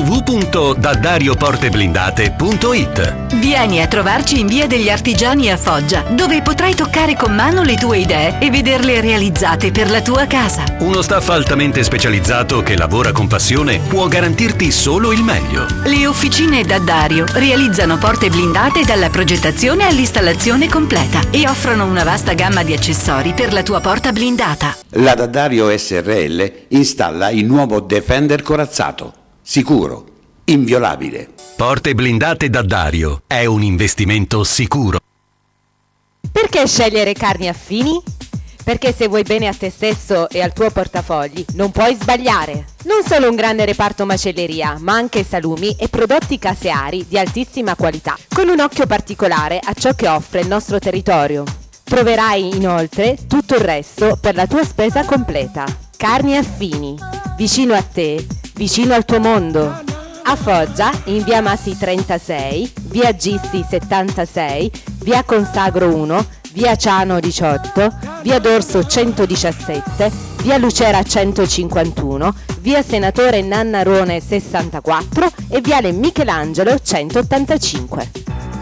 www.daddarioporteblindate.it. Vieni a trovarci in Via degli Artigiani a Foggia, dove potrai toccare con mano le tue idee e vederle realizzate per la tua casa. Uno staff altamente specializzato che lavora con passione può garantirti solo il meglio. Le officine Daddario realizzano porte blindate dalla progettazione all'installazione completa e offrono una vasta gamma di accessori per la tua porta blindata. La Daddario SRL installa il nuovo Defender corazzato, sicuro, inviolabile. Porte blindate Daddario è un investimento sicuro. Perché scegliere Carni Affini? Perché se vuoi bene a te stesso e al tuo portafogli non puoi sbagliare. Non solo un grande reparto macelleria, ma anche salumi e prodotti caseari di altissima qualità, con un occhio particolare a ciò che offre il nostro territorio. Troverai inoltre tutto il resto per la tua spesa completa. Carni Affini, vicino a te, vicino al tuo mondo. A Foggia, in via Masi 36, via Gissi 76, via Consagro 1, via Ciano 18, via D'Orso 117, via Lucera 151, via Senatore Nannarone 64 e viale Michelangelo 185.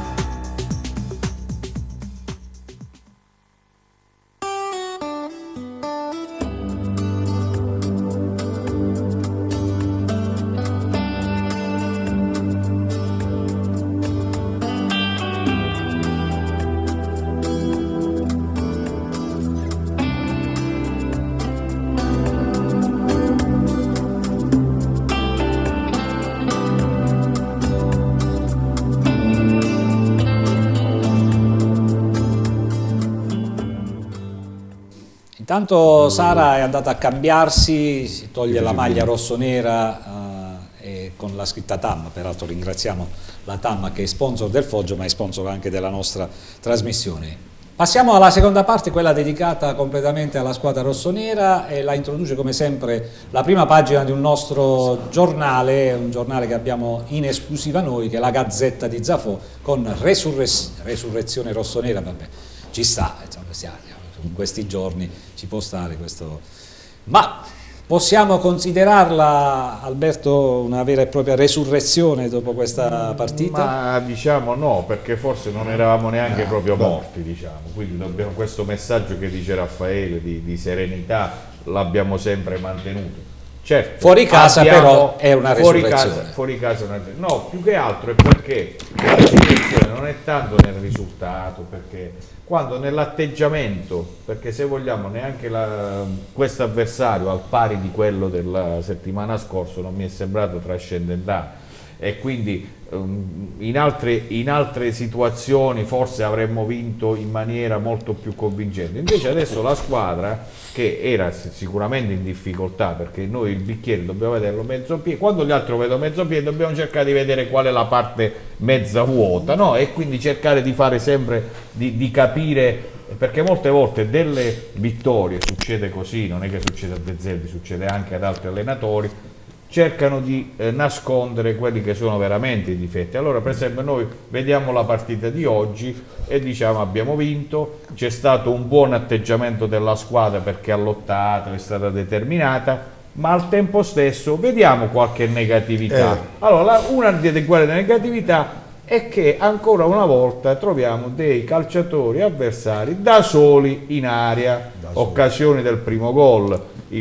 Intanto Sara è andata a cambiarsi, si toglie la maglia rossonera e con la scritta TAM, peraltro ringraziamo la TAM che è sponsor del Foggia ma è sponsor anche della nostra trasmissione. Passiamo alla seconda parte, quella dedicata completamente alla squadra rossonera, e la introduce come sempre la prima pagina di un nostro giornale, un giornale che abbiamo in esclusiva noi, che è la Gazzetta di Zafò, con Resurrezione rossonera. Vabbè, ci sta, insomma, in questi giorni ci può stare questo, ma possiamo considerarla, Alberto, una vera e propria resurrezione dopo questa partita? Ma diciamo no, perché forse non eravamo neanche proprio morti, diciamo, quindi dobbiamo, questo messaggio che dice Raffaele di serenità l'abbiamo sempre mantenuto. Certo, fuori casa però è una resurrezione. Fuori casa è una resurrezione. No, più che altro è perché la resurrezione non è tanto nel risultato, perché quando nell'atteggiamento, perché se vogliamo neanche questo avversario al pari di quello della settimana scorsa non mi è sembrato trascendentale, e quindi in altre situazioni forse avremmo vinto in maniera molto più convincente. Invece adesso la squadra, che era sicuramente in difficoltà, perché noi il bicchiere dobbiamo vederlo mezzo pieno, quando gli altri lo vedono mezzo pieno dobbiamo cercare di vedere qual è la parte mezza vuota, no? E quindi cercare di fare sempre, di capire, perché molte volte delle vittorie, succede così, non è che succede a De Zerbi, succede anche ad altri allenatori, cercano di nascondere quelli che sono veramente i difetti. Allora, per esempio, noi vediamo la partita di oggi e diciamo abbiamo vinto, c'è stato un buon atteggiamento della squadra perché ha lottato, è stata determinata, ma al tempo stesso vediamo qualche negatività. Allora, una di quelle negatività è che ancora una volta troviamo dei calciatori avversari da soli in area, occasioni del primo gol,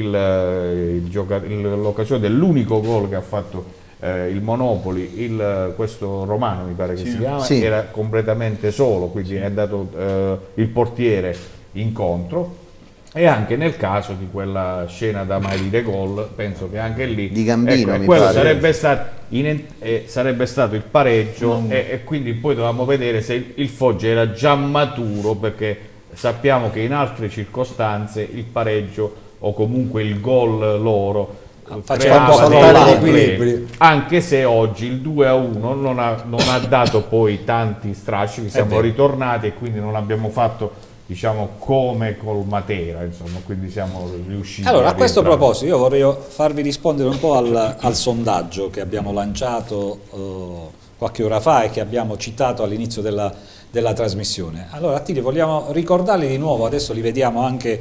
l'occasione dell'unico gol che ha fatto il Monopoli, questo Romano mi pare che si chiama, era completamente solo, quindi è andato il portiere incontro. E anche nel caso di quella scena da mai dire gol, penso che anche lì di Gambino, quello sarebbe stato il pareggio, e quindi poi dovevamo vedere se il Foggia era già maturo, perché sappiamo che in altre circostanze il pareggio o comunque il gol loro faceva degli equilibri, anche se oggi il 2-1 non ha dato poi tanti strascichi, siamo ritornati e quindi non abbiamo fatto, diciamo, come col Matera, insomma, quindi siamo riusciti. Allora, a questo proposito io vorrei farvi rispondere un po' al sondaggio che abbiamo lanciato qualche ora fa e che abbiamo citato all'inizio della trasmissione. Allora, Attilio, vogliamo ricordarli di nuovo, adesso li vediamo anche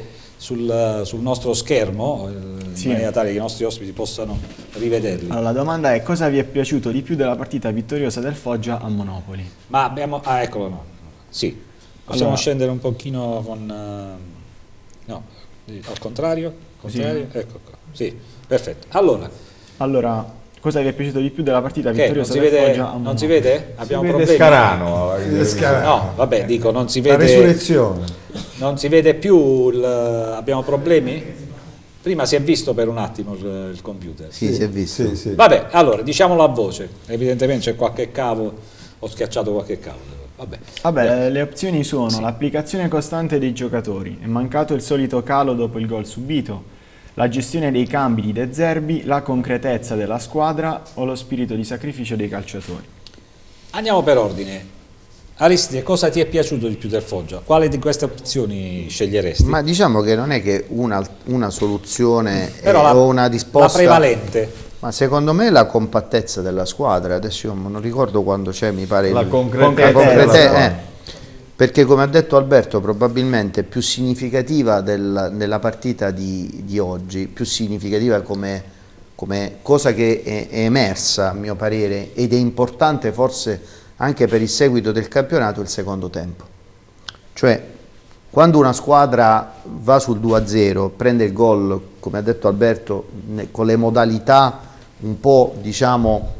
sul nostro schermo, in maniera tale che i nostri ospiti possano rivederli. Allora, la domanda è: cosa vi è piaciuto di più della partita vittoriosa del Foggia a Monopoli? Ma abbiamo... eccolo, no. Sì, possiamo scendere un pochino con... no, al contrario? Ecco qua. Sì, perfetto. Allora, cosa vi è piaciuto di più della partita vittoriosa del Foggia a Monopoli? Non si vede? Abbiamo problemi? Scarano. No, vabbè, dico, non si vede... La resurrezione. Non si vede più, abbiamo problemi? Prima si è visto per un attimo il computer. Sì, si è visto. Sì. Vabbè, allora, diciamolo a voce. Evidentemente c'è qualche cavo, ho schiacciato qualche cavo. Vabbè, le opzioni sono l'applicazione costante dei giocatori, è mancato il solito calo dopo il gol subito, la gestione dei cambi di De Zerbi, la concretezza della squadra o lo spirito di sacrificio dei calciatori. Andiamo per ordine. Aristide, cosa ti è piaciuto di più del Foggia? Quale di queste opzioni sceglieresti? Ma diciamo che non è che una soluzione o una risposta... La prevalente. Ma secondo me la compattezza della squadra, adesso io non ricordo quando c'è, mi pare... La concretezza. Perché come ha detto Alberto, probabilmente più significativa nella partita di oggi, più significativa come cosa che è emersa a mio parere ed è importante forse anche per il seguito del campionato, il secondo tempo. Cioè, quando una squadra va sul 2-0, prende il gol, come ha detto Alberto, con le modalità un po', diciamo,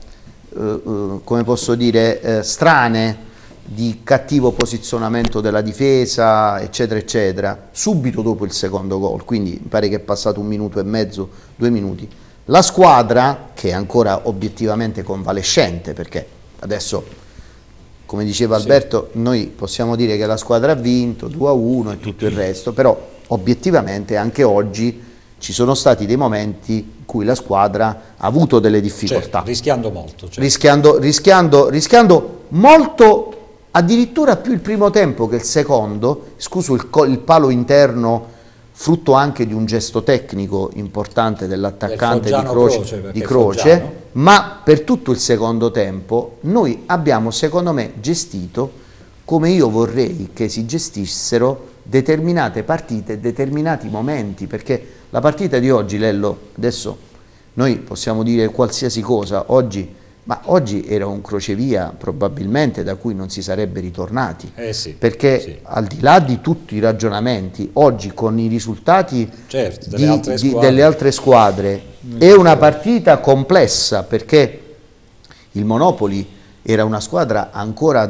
come posso dire, strane, di cattivo posizionamento della difesa, eccetera, eccetera, subito dopo il secondo gol, quindi mi pare che è passato 1 minuto e mezzo, 2 minuti, la squadra, che è ancora obiettivamente convalescente, perché adesso, come diceva Alberto, noi possiamo dire che la squadra ha vinto 2-1 e tutto il resto, però obiettivamente anche oggi ci sono stati dei momenti in cui la squadra ha avuto delle difficoltà. Certo, rischiando molto. Certo. Rischiando molto, addirittura più il primo tempo che il secondo, scuso il palo interno, frutto anche di un gesto tecnico importante dell'attaccante di Croce, ma per tutto il secondo tempo noi abbiamo, secondo me, gestito come io vorrei che si gestissero determinate partite, determinati momenti, perché la partita di oggi, Lello, adesso noi possiamo dire qualsiasi cosa, ma oggi era un crocevia probabilmente da cui non si sarebbe ritornati, perché al di là di tutti i ragionamenti, oggi con i risultati delle altre squadre è una partita complessa, perché il Monopoli era una squadra ancora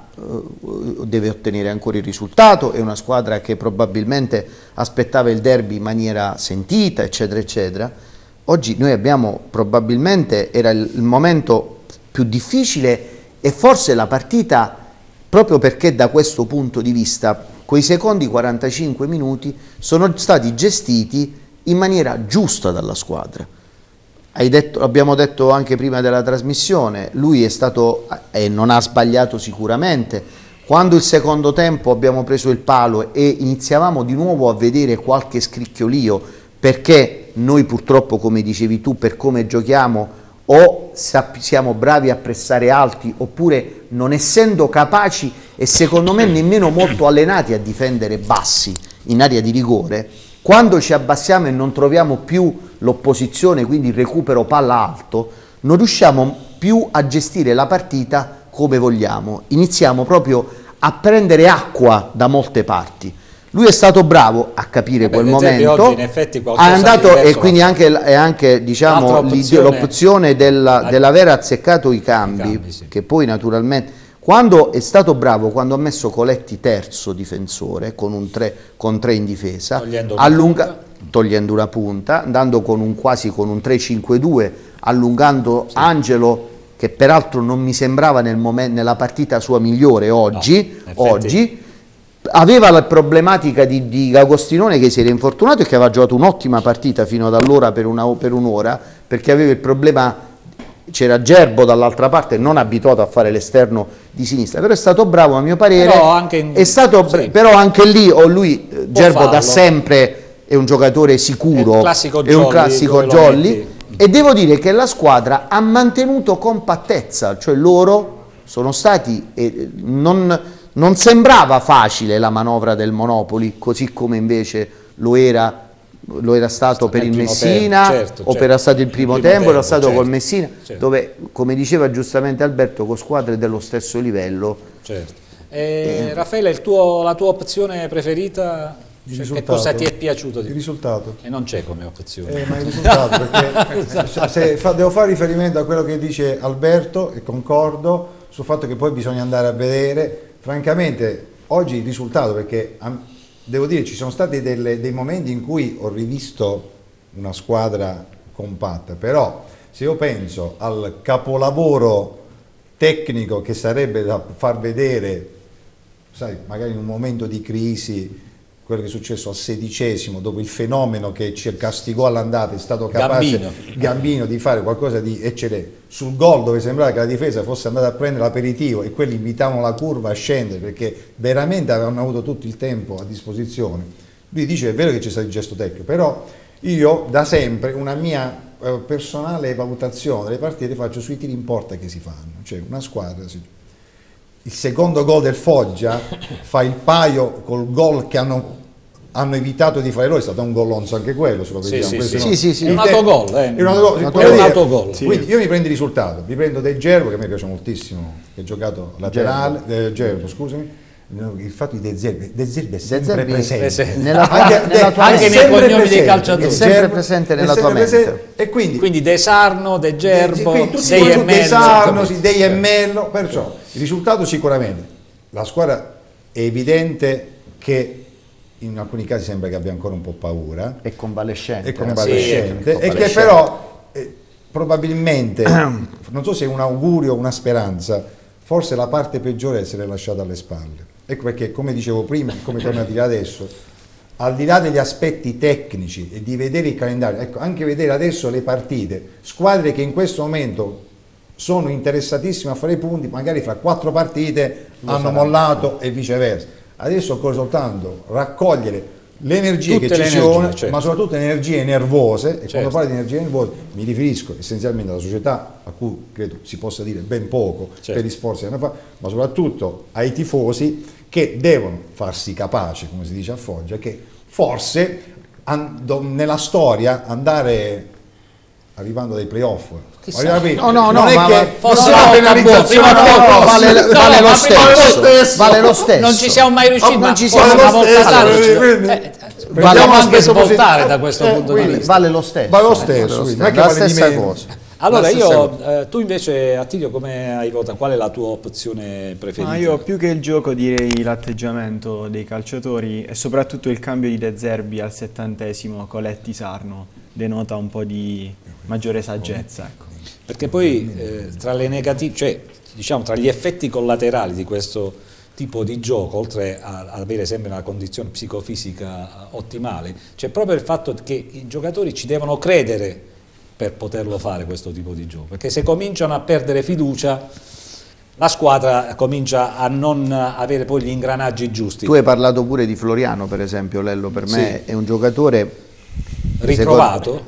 deve ottenere ancora il risultato, è una squadra che probabilmente aspettava il derby in maniera sentita, eccetera, eccetera. Oggi noi abbiamo probabilmente, era il momento più difficile e forse la partita, proprio perché da questo punto di vista, quei secondi 45 minuti sono stati gestiti in maniera giusta dalla squadra. Abbiamo detto anche prima della trasmissione, lui è stato, e non ha sbagliato sicuramente, quando il secondo tempo abbiamo preso il palo e iniziavamo di nuovo a vedere qualche scricchiolio, perché noi purtroppo, come dicevi tu, per come giochiamo, o siamo bravi a pressare alti, oppure non essendo capaci e secondo me nemmeno molto allenati a difendere bassi in area di rigore, quando ci abbassiamo e non troviamo più l'opposizione, quindi il recupero palla alto, non riusciamo più a gestire la partita come vogliamo, iniziamo proprio a prendere acqua da molte parti. Lui è stato bravo a capire quel momento, oggi in effetti è andato, e quindi anche diciamo, l'opzione dell'aver azzeccato i cambi che poi naturalmente, quando è stato bravo, quando ha messo Coletti terzo difensore con 3 in difesa, togliendo una punta, andando quasi con un 3-5-2, allungando Angelo, che peraltro non mi sembrava nella partita sua migliore oggi, aveva la problematica di Agostinone, che si era infortunato e che aveva giocato un'ottima partita fino ad allora per un'ora, perché aveva il problema, c'era Gerbo dall'altra parte, non abituato a fare l'esterno di sinistra, però è stato bravo a mio parere, però anche lì Gerbo da sempre è un giocatore sicuro, è un classico jolly, e devo dire che la squadra ha mantenuto compattezza, cioè loro sono stati, non sembrava facile la manovra del Monopoli, così come invece lo era stato per il Messina, era stato il primo tempo, era stato col Messina, dove, come diceva giustamente Alberto, con squadre dello stesso livello. Raffaele, la tua opzione preferita? Che cosa ti è piaciuto? Il risultato. E non c'è come opzione. Ma il risultato, perché devo fare riferimento a quello che dice Alberto, e concordo sul fatto che poi bisogna andare a vedere, francamente, oggi il risultato, perché devo dire ci sono stati dei momenti in cui ho rivisto una squadra compatta, però se io penso al capolavoro tecnico che sarebbe da far vedere, sai, magari in un momento di crisi, quello che è successo al 16°, dopo il fenomeno che ci castigò all'andata, è stato capace Gambino di fare qualcosa di eccellente sul gol, dove sembrava che la difesa fosse andata a prendere l'aperitivo e quelli invitavano la curva a scendere perché veramente avevano avuto tutto il tempo a disposizione. Lui dice: è vero che c'è stato il gesto tecnico, però io da sempre una mia personale valutazione delle partite faccio sui tiri in porta che si fanno, cioè una squadra il secondo gol del Foggia fa il paio col gol che hanno evitato di fare loro, è stato un gollonzo anche quello, se lo vediamo. Sì. È un autogol. Quindi io mi prendo il risultato, mi prendo De Zerbo, che a me piace moltissimo, che ha giocato laterale, scusami. Il fatto di De Zerbi è sempre presente anche nei cognomi dei calciatori, è sempre presente nella tua mente, e quindi De Sarno, De Gerbo, Dei Emmello, perciò il risultato sicuramente, la squadra è evidente che in alcuni casi sembra che abbia ancora un po' paura, è convalescente, e che però probabilmente non so se è un augurio o una speranza, forse la parte peggiore è essere lasciata alle spalle. Ecco perché, come dicevo prima, come torno a dire adesso, al di là degli aspetti tecnici e di vedere il calendario, ecco, anche vedere adesso le partite, squadre che in questo momento sono interessatissime a fare i punti, magari fra 4 partite hanno mollato e viceversa. Adesso occorre soltanto raccogliere le energie che ci sono, ma soprattutto le energie nervose, e quando parlo di energie nervose mi riferisco essenzialmente alla società, a cui credo si possa dire ben poco per gli sforzi che hanno fatto, ma soprattutto ai tifosi, che devono farsi capaci, come si dice a Foggia, che forse nella storia andare arrivando dai playoff, vale lo stesso, non ci siamo mai riusciti, vogliamo anche svoltare da questo punto di vista, vale lo stesso, la stessa cosa. Allora tu invece, Attilio, come hai votato? Qual è la tua opzione preferita? Io più che il gioco direi l'atteggiamento dei calciatori e soprattutto il cambio di De Zerbi al 70° Coletti Sarno denota un po' di maggiore saggezza, ecco. Perché poi tra le negative, cioè diciamo tra gli effetti collaterali di questo tipo di gioco, oltre ad avere sempre una condizione psicofisica ottimale, c'è proprio il fatto che i giocatori ci devono credere per poterlo fare questo tipo di gioco, perché se cominciano a perdere fiducia la squadra comincia a non avere poi gli ingranaggi giusti. Tu hai parlato pure di Floriano, per esempio. Lello per me è un giocatore ritrovato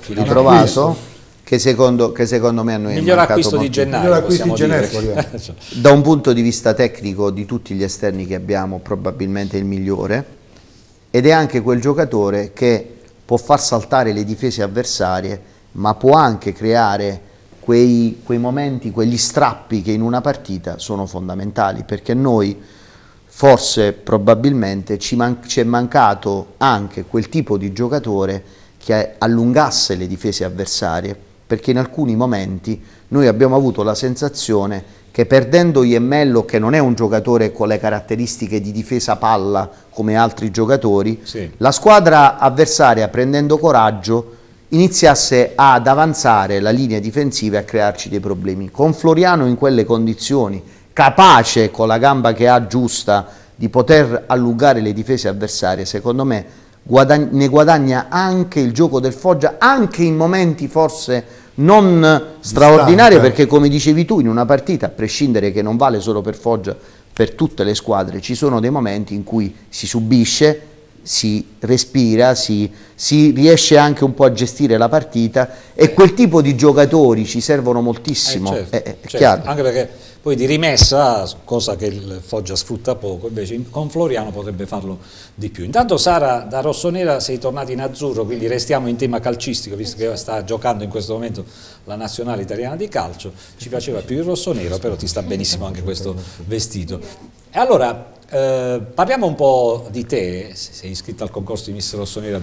che secondo me a noi miglior acquisto di gennaio, possiamo dire. Da un punto di vista tecnico, di tutti gli esterni che abbiamo, probabilmente il migliore, ed è anche quel giocatore che può far saltare le difese avversarie, ma può anche creare quei momenti, quegli strappi che in una partita sono fondamentali, perché noi forse probabilmente ci è mancato anche quel tipo di giocatore che allungasse le difese avversarie, perché in alcuni momenti noi abbiamo avuto la sensazione che perdendo Iemmello, che non è un giocatore con le caratteristiche di difesa palla come altri giocatori, la squadra avversaria, prendendo coraggio, iniziasse ad avanzare la linea difensiva e a crearci dei problemi. Con Floriano in quelle condizioni, capace con la gamba che ha giusta di poter allungare le difese avversarie, secondo me ne guadagna anche il gioco del Foggia, anche in momenti forse non straordinari, perché come dicevi tu in una partita, a prescindere che non vale solo per Foggia, per tutte le squadre ci sono dei momenti in cui si subisce, si respira, si riesce anche un po' a gestire la partita, e quel tipo di giocatori ci servono moltissimo, è chiaro. Anche perché poi di rimessa, cosa che il Foggia sfrutta poco, invece con Floriano potrebbe farlo di più. Intanto Sara, da rossonera sei tornata in azzurro, quindi restiamo in tema calcistico, visto che sta giocando in questo momento la nazionale italiana di calcio. Ci piaceva più il rossonero, però ti sta benissimo anche questo vestito. E allora parliamo un po' di te. Sei iscritta al concorso di Miss Rossonera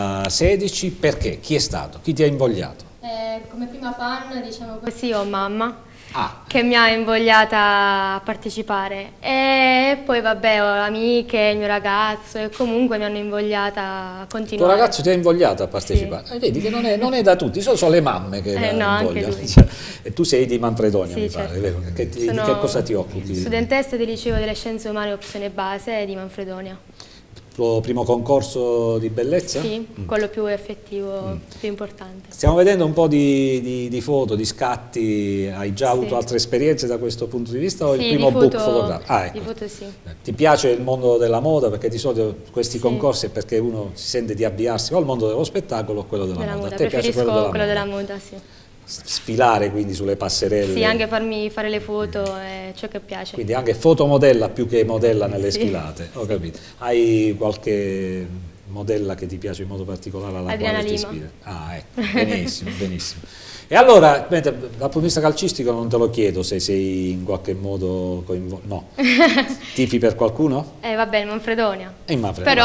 2016, perché? Chi è stato? Chi ti ha invogliato? Come prima fan, diciamo così, ho mamma che mi ha invogliata a partecipare, e poi vabbè ho amiche, il mio ragazzo, e comunque mi hanno invogliata a continuare. Il tuo ragazzo ti ha invogliata a partecipare? Sì. Vedi che non è da tutti, sono le mamme che la invogliano. E tu sei di Manfredonia, mi pare, vero? Di che cosa ti occupi? Studentessa del Liceo delle Scienze Umane opzione base di Manfredonia. Il tuo primo concorso di bellezza? Sì, quello più effettivo, più importante. Stiamo vedendo un po' di foto, di scatti. Hai già avuto altre esperienze da questo punto di vista o il primo book fotografico? Di foto sì. Ti piace il mondo della moda? Perché di solito questi concorsi è perché uno si sente di avviarsi o al mondo dello spettacolo o quello della moda. A te piace quello della moda? Sì. Sfilare quindi sulle passerelle? Sì, anche farmi fare le foto è ciò che piace. Quindi anche fotomodella più che modella nelle sfilate, ho capito. Hai qualche modella che ti piace in modo particolare alla Adriana quale ti Lima. ispira? Ah, ecco, benissimo, benissimo. E allora, dal punto di vista calcistico non te lo chiedo se sei in qualche modo coinvolto, no. Tifi per qualcuno? Vabbè, in Manfredonia. Però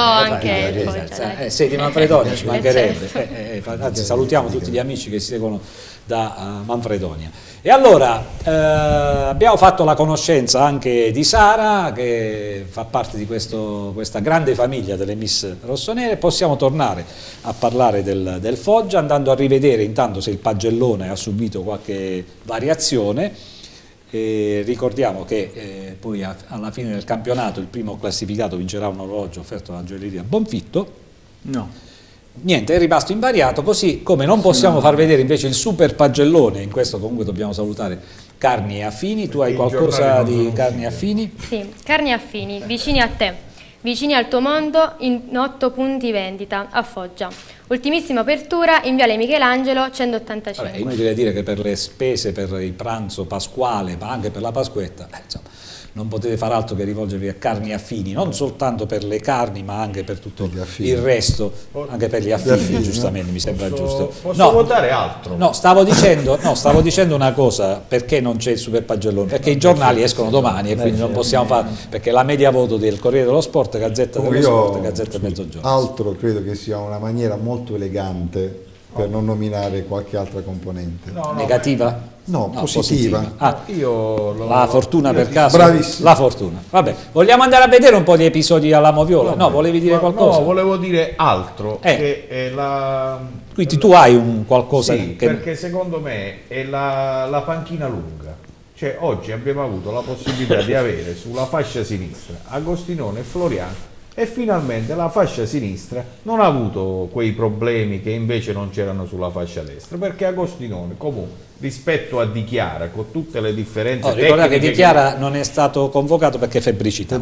anche sei di Manfredonia, ci mancherebbe. Anzi, salutiamo tutti gli amici che si seguono da Manfredonia. E allora abbiamo fatto la conoscenza anche di Sara, che fa parte di questa grande famiglia delle Miss Rossonere. Possiamo tornare a parlare del Foggia, andando a rivedere intanto se il pagellone ha subito qualche variazione. Ricordiamo che poi alla fine del campionato il primo classificato vincerà un orologio offerto dalla gioielleria Bonfitto. No. Niente, è rimasto invariato, così come non possiamo far vedere invece il super pagellone. In questo comunque dobbiamo salutare Carni e Affini. Tu hai qualcosa di Carni e Affini? Sì, Carni e Affini, vicini a te, vicini al tuo mondo, in 8 punti vendita a Foggia. Ultimissima apertura in Viale Michelangelo 185. Vabbè, è inutile dire che per le spese per il pranzo pasquale, ma anche per la Pasquetta, insomma, non potete fare altro che rivolgervi a Carni e Affini, non soltanto per le carni ma anche per tutto il resto, anche per gli affini, giustamente, mi sembra giusto. Posso votare altro? No, stavo dicendo una cosa, perché non c'è il super pagellone? Perché i giornali escono domani e quindi non possiamo fare, perché la media voto del Corriere dello Sport, Gazzetta dello Sport, Gazzetta Mezzogiorno. Altro credo che sia una maniera molto elegante per non nominare qualche altra componente. Negativa? No, positiva. La fortuna per caso? Bravissimo. La fortuna. Vabbè, vogliamo andare a vedere un po' di episodi alla Moviola? No, volevi dire qualcosa? No, volevo dire altro. Quindi tu hai un qualcosa sì, che... perché secondo me è la panchina lunga. Cioè oggi abbiamo avuto la possibilità di avere sulla fascia sinistra Agostinone e Floriano, e finalmente la fascia sinistra non ha avuto quei problemi che invece non c'erano sulla fascia destra, perché Agostinone comunque rispetto a Di Chiara, con tutte le differenze tecniche, ricorda che Di Chiara non è stato convocato perché febbricità.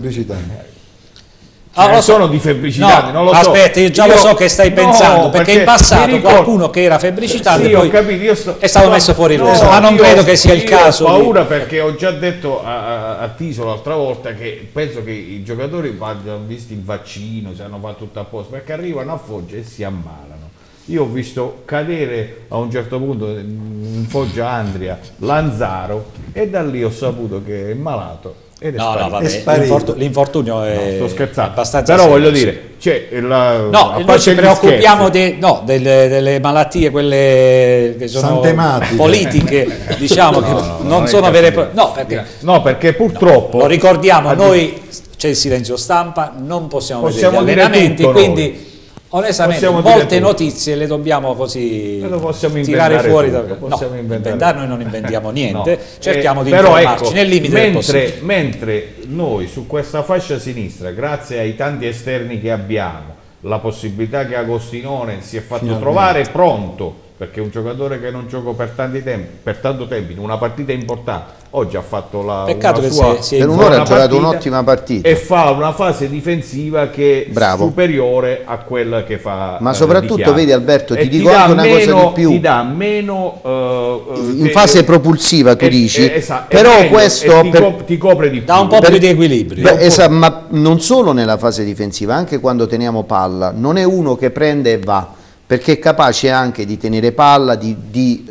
Sono di febbricità, non lo so. Aspetta, io già lo so che stai pensando, perché in passato qualcuno che era febbricitante sì, poi è stato messo fuori rosa, ma non credo che sia il caso. Ho paura perché ho già detto a Tiso l'altra volta che penso che i giocatori abbiano visto il vaccino, se hanno fatto tutto a posto, perché arrivano a Foggia e si ammalano. Io ho visto cadere a un certo punto in Foggia Andria Lanzaro e da lì ho saputo che è malato. L'infortunio è sto scherzando, abbastanza però voglio dire, noi ci preoccupiamo delle malattie, quelle che sono politiche, diciamo, che non sono vere e proprie. No, perché purtroppo lo ricordiamo, noi c'è il silenzio stampa, non possiamo vedere gli allenamenti, quindi onestamente molte notizie le dobbiamo così tirare fuori. Inventare noi non inventiamo niente, cerchiamo di informarci nel limite del possibile. Mentre noi su questa fascia sinistra, grazie ai tanti esterni che abbiamo, la possibilità che Agostinone si è fatto trovare pronto, perché un giocatore che non gioca per tanto tempo in una partita importante oggi ha fatto la Peccato che sua si è per un'ora ha giocato un'ottima partita e fa una fase difensiva che è superiore a quella che fa ma soprattutto vedi Alberto, ti dico dà anche una meno, cosa di più, ti dà meno in fase propulsiva tu dici, esatto, però meglio, questo ti copre di più, dà un po' più di equilibrio. Esatto, ma non solo nella fase difensiva, anche quando teniamo palla, non è uno che prende e va, perché è capace anche di tenere palla, di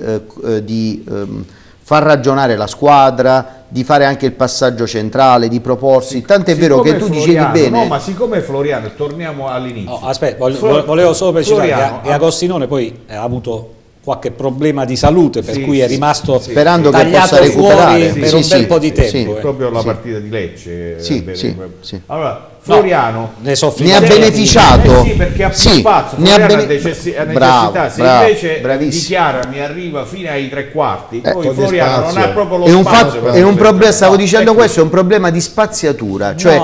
far ragionare la squadra, di fare anche il passaggio centrale, di proporsi, tant'è vero che tu dicevi bene. No, ma siccome Floriano, torniamo all'inizio. Oh, aspetta, volevo solo precisare che Agostinone poi ha avuto qualche problema di salute, per cui è rimasto sperando che possa recuperare per un bel po' di tempo. Proprio la partita di Lecce. Allora, no, Floriano ne ha beneficiato, perché ha più spazio, Floriano ha necessità, se invece dichiara mi arriva fino ai 3/4, poi Floriano non ha proprio lo spazio. È un problema, stavo dicendo questo, è un problema di spaziatura, cioè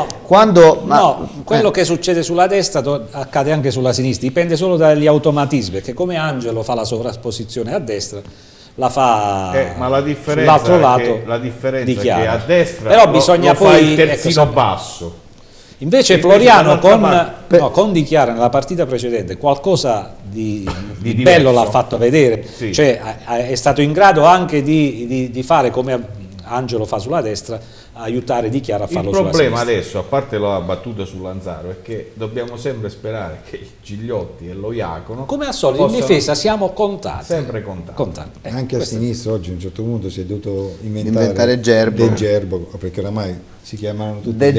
quando quello che succede sulla destra accade anche sulla sinistra, dipende solo dagli automatismi, perché come Angelo fa la sovrapposizione a destra, la fa ma la differenza sull'altro lato, la differenza è che a destra però bisogna lo poi fa il terzino basso. Invece Floriano con Dichiara nella partita precedente qualcosa di bello l'ha fatto vedere, cioè è stato in grado anche di fare come Angelo fa sulla destra, aiutare Dichiara a farlo sulla sinistra. Il problema adesso, a parte la battuta su Lanzaro, è che dobbiamo sempre sperare che Gigliotti e lo Iacono, come al solito in difesa siamo contati, sempre contati. Anche a sinistra oggi a un certo punto si è dovuto inventare Gerbo. De Gerbo, perché oramai si chiamano tutti De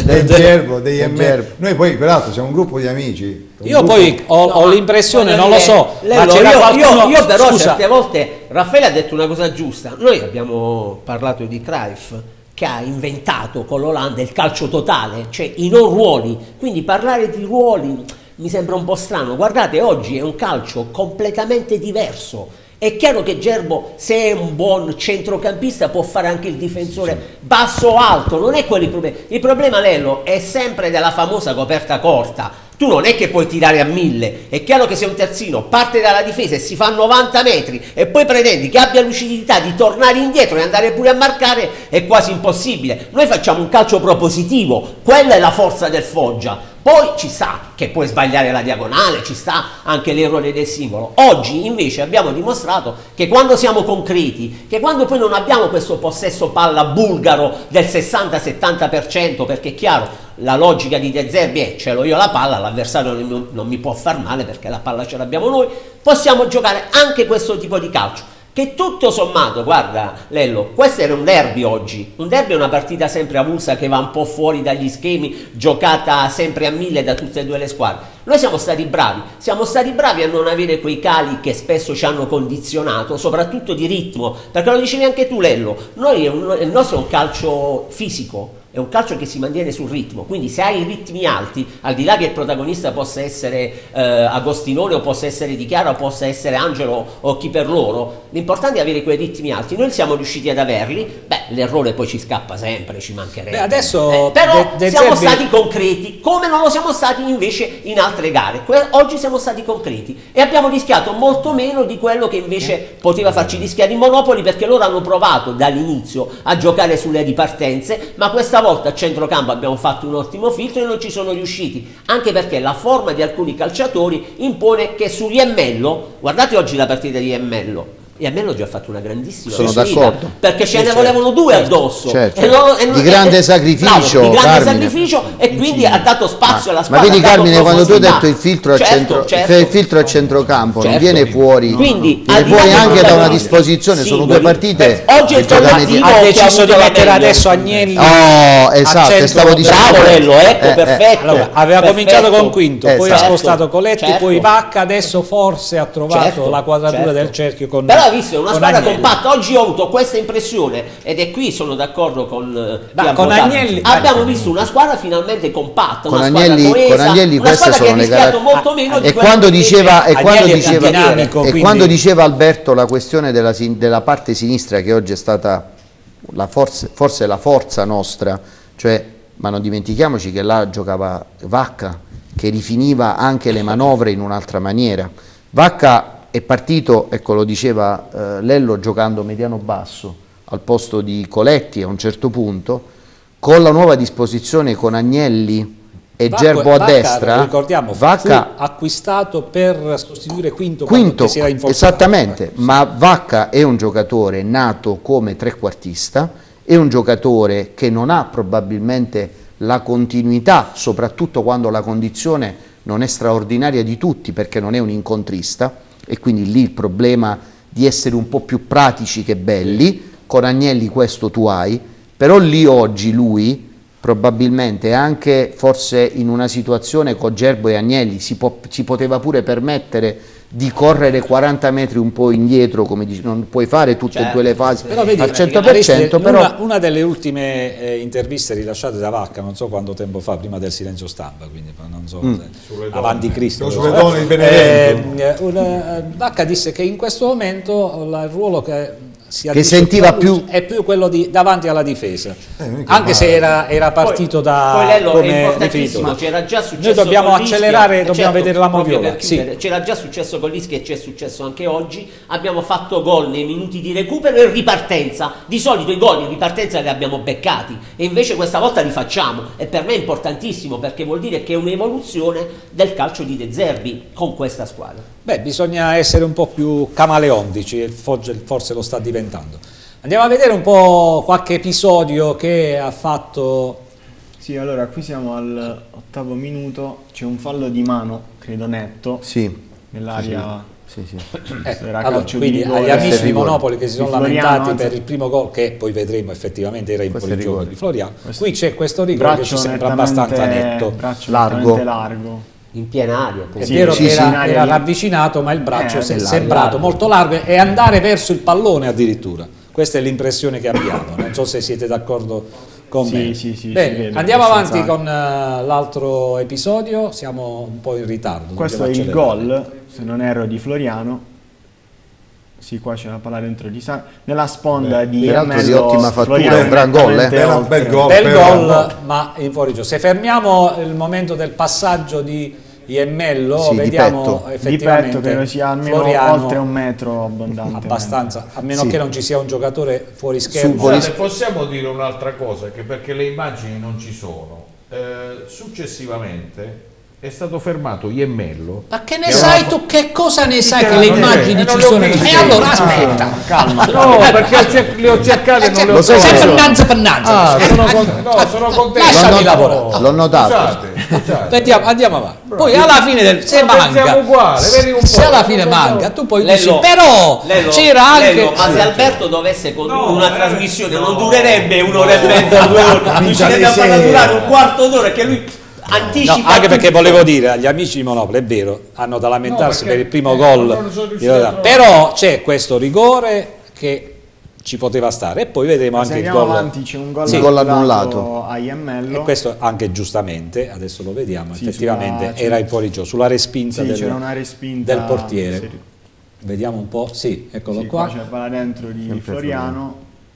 Gerbo, dei Noi poi peraltro siamo un gruppo di amici. Io poi ho l'impressione, non lo so, ma c'era qualcuno, io però certe volte Raffaele ha detto una cosa giusta. Noi abbiamo parlato di Cruyff, che ha inventato con l'Olanda il calcio totale, cioè i non ruoli, quindi parlare di ruoli mi sembra un po' strano. Guardate, oggi è un calcio completamente diverso. È chiaro che Gerbo, se è un buon centrocampista, può fare anche il difensore basso o alto, non è quello il problema. Il problema, Lello, è sempre della famosa coperta corta. Tu non è che puoi tirare a 1000, è chiaro che se un terzino parte dalla difesa e si fa 90 metri e poi pretendi che abbia lucidità di tornare indietro e andare pure a marcare, è quasi impossibile. Noi facciamo un calcio propositivo, quella è la forza del Foggia. Poi ci sta che puoi sbagliare la diagonale, ci sta anche l'errore del singolo. Oggi invece abbiamo dimostrato che quando siamo concreti, che quando poi non abbiamo questo possesso palla bulgaro del 60-70%, perché è chiaro, la logica di De Zerbi è: ce l'ho io la palla, l'avversario non mi può far male perché la palla ce l'abbiamo noi, possiamo giocare anche questo tipo di calcio. Che tutto sommato, guarda Lello, questo era un derby oggi. Un derby è una partita sempre avulsa che va un po' fuori dagli schemi, giocata sempre a 1000 da tutte e due le squadre. Noi siamo stati bravi a non avere quei cali che spesso ci hanno condizionato, soprattutto di ritmo, perché lo dicevi anche tu Lello, il nostro è un calcio fisico. È un calcio che si mantiene sul ritmo, quindi se hai ritmi alti, al di là che il protagonista possa essere Agostinone o possa essere Dichiara o possa essere Angelo o chi per loro, l'importante è avere quei ritmi alti. Noi siamo riusciti ad averli, l'errore poi ci scappa sempre, ci mancherebbe. Adesso però siamo stati concreti, come non lo siamo stati invece in altre gare. Oggi siamo stati concreti e abbiamo rischiato molto meno di quello che invece poteva farci rischiare in Monopoli, perché loro hanno provato dall'inizio a giocare sulle ripartenze, ma questa volta a centrocampo abbiamo fatto un ottimo filtro e non ci sono riusciti, anche perché la forma di alcuni calciatori impone che su Iemmello, guardate oggi la partita di Iemmello oggi ha fatto una grandissima partita, d'accordo, perché ce ne volevano due addosso, di grande sacrificio, e quindi ha dato spazio alla squadra. Ma vedi Carmine, quando tu hai detto il filtro a centrocampo non viene fuori, quindi viene fuori anche da una disposizione, sono due partite. Oggi ha deciso di mettere adesso Agnelli, esatto, stavo dicendo, bravo Lello, ecco, perfetto. Allora, aveva cominciato con Quinto, poi ha spostato Coletti, poi Vacca, adesso forse ha trovato la quadratura del cerchio con visto, è una squadra compatta. Oggi ho avuto questa impressione ed è qui sono d'accordo con Agnelli. Abbiamo visto una squadra finalmente compatta, con Agnelli queste sono le caratteristiche molto meno e quando diceva Alberto la questione della parte sinistra, che oggi è stata forse la forza nostra, cioè, ma non dimentichiamoci che là giocava Vacca, che rifiniva anche le manovre in un'altra maniera. Vacca è partito, ecco, lo diceva Lello, giocando mediano basso, al posto di Coletti a un certo punto, con la nuova disposizione con Agnelli e Gerbo a destra. Ricordiamo, Vacca fu acquistato per sostituire Quinto Quinto, si era infortunato. esattamente, ma Vacca è un giocatore nato come trequartista, è un giocatore che non ha probabilmente la continuità, soprattutto quando la condizione non è straordinaria di tutti, perché non è un incontrista, e quindi lì il problema di essere un po' più pratici che belli. Con Agnelli questo tu hai, però lì oggi lui probabilmente anche forse in una situazione con Gerbo e Agnelli si poteva pure permettere di correre 40 metri un po' indietro, come dici, non puoi fare tutte e due le fasi però vedi, al 100%, però una delle ultime interviste rilasciate da Vacca, non so quanto tempo fa, prima del silenzio stampa, quindi non so se avanti Cristo, sulle donne di Benevento. Vacca disse che in questo momento il ruolo che sentiva più è più quello di davanti alla difesa, anche se era partito come definitore. C'era già successo. Noi dobbiamo accelerare, dobbiamo vedere la moviola. C'era già successo con l'Ischia e c'è successo anche oggi. Abbiamo fatto gol nei minuti di recupero e ripartenza. Di solito i gol in ripartenza li abbiamo beccati e invece questa volta li facciamo, e per me è importantissimo perché vuol dire che è un'evoluzione del calcio di De Zerbi con questa squadra. Beh, bisogna essere un po' più camaleontici, forse lo sta diventando. Andiamo a vedere un po' qualche episodio che ha fatto. Sì, allora qui siamo all'8° minuto, c'è un fallo di mano, credo netto, nell'area. Sì. Allora, quindi agli amici di Monopoli che si sono lamentati per il primo gol, che poi vedremo effettivamente era in fuorigioco di Floriano, qui c'è questo rigore che ci sembra abbastanza netto, largo. In piena aria. È vero che era ravvicinato, ma il braccio è sembrato molto largo e andare verso il pallone addirittura. Questa è l'impressione che abbiamo, non so se siete d'accordo con me. Sì, bene, andiamo avanti con l'altro episodio, siamo un po' in ritardo. Questo è il gol, se non erro, di Floriano. Sì, qua c'è la palla dentro di nella sponda di peraltro di ottima fattura, un gran gol, bel gol, ma in fuorigioco. Se fermiamo il momento del passaggio di Iemmello, vediamo effettivamente di petto, che sia almeno Floriano, oltre 1 metro abbondante, abbastanza, a meno che non ci sia un giocatore fuori schermo. Possiamo dire un'altra cosa, che perché le immagini non ci sono, successivamente è stato fermato Iemmello. Ma che ne sai tu? Che cosa ne sai che le immagini ci sono? E allora aspetta, calma. No, perché le ho cercate e non le ho trovate. Pannanza. Sono contento. Lasciami lavorare. L'ho notato. Andiamo avanti. Poi alla fine se manca, se alla fine manca, tu poi dici però c'era anche. Ma se Alberto dovesse condurre una trasmissione non durerebbe un'ora e mezza, 2 ore, lui ci deve far durare un quarto d'ora che lui anticipa. No, anche perché volevo dire agli amici di Monopoli, è vero, hanno da lamentarsi per il primo gol, però c'è questo rigore che ci poteva stare, e poi vedremo anche il gol. Avanti, c'è un gol annullato a Iemmello, e questo anche giustamente, adesso lo vediamo, effettivamente era in fuorigioco sulla respinta, c'era una respinta del portiere. Vediamo un po', eccolo qua. C'è la palla dentro di Floriano.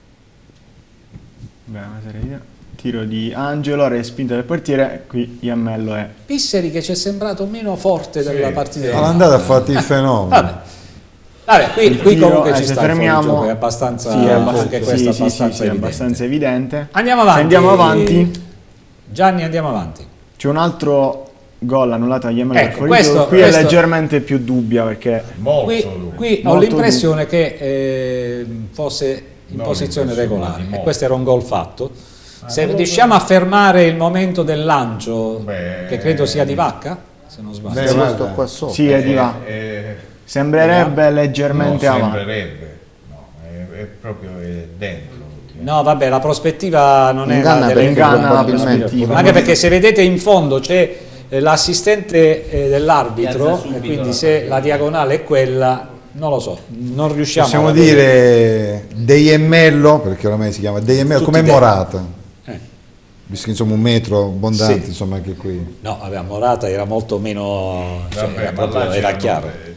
Tiro di Angelo, respinta del portiere, qui Iemmello è. Pisseri che ci è sembrato meno forte della partita. L'andata ha fatto il fenomeno. Vabbè, qui comunque ci se sta fermiamo, è abbastanza, anche questo è abbastanza evidente. Andiamo avanti. Gianni, andiamo avanti. C'è un altro gol annullato a Iemmello, qui è leggermente più dubbia, perché qui ho l'impressione che fosse in posizione regolare, e questo era un gol fatto. Se riusciamo a fermare il momento del lancio, che credo sia di Vacca, se non sbaglio. Sì, è di Vacca. Sembrerebbe leggermente avanti. È proprio dentro. No, vabbè, la prospettiva non è probabilmente. Anche perché se vedete in fondo c'è l'assistente dell'arbitro, e quindi se la diagonale è quella, non lo so, non riusciamo possiamo dire De Iemmello, perché ormai si chiama De Iemmello, come Morata. Visto che insomma 1 metro abbondante, insomma anche qui. No, vabbè, Morata era molto meno, era chiaro.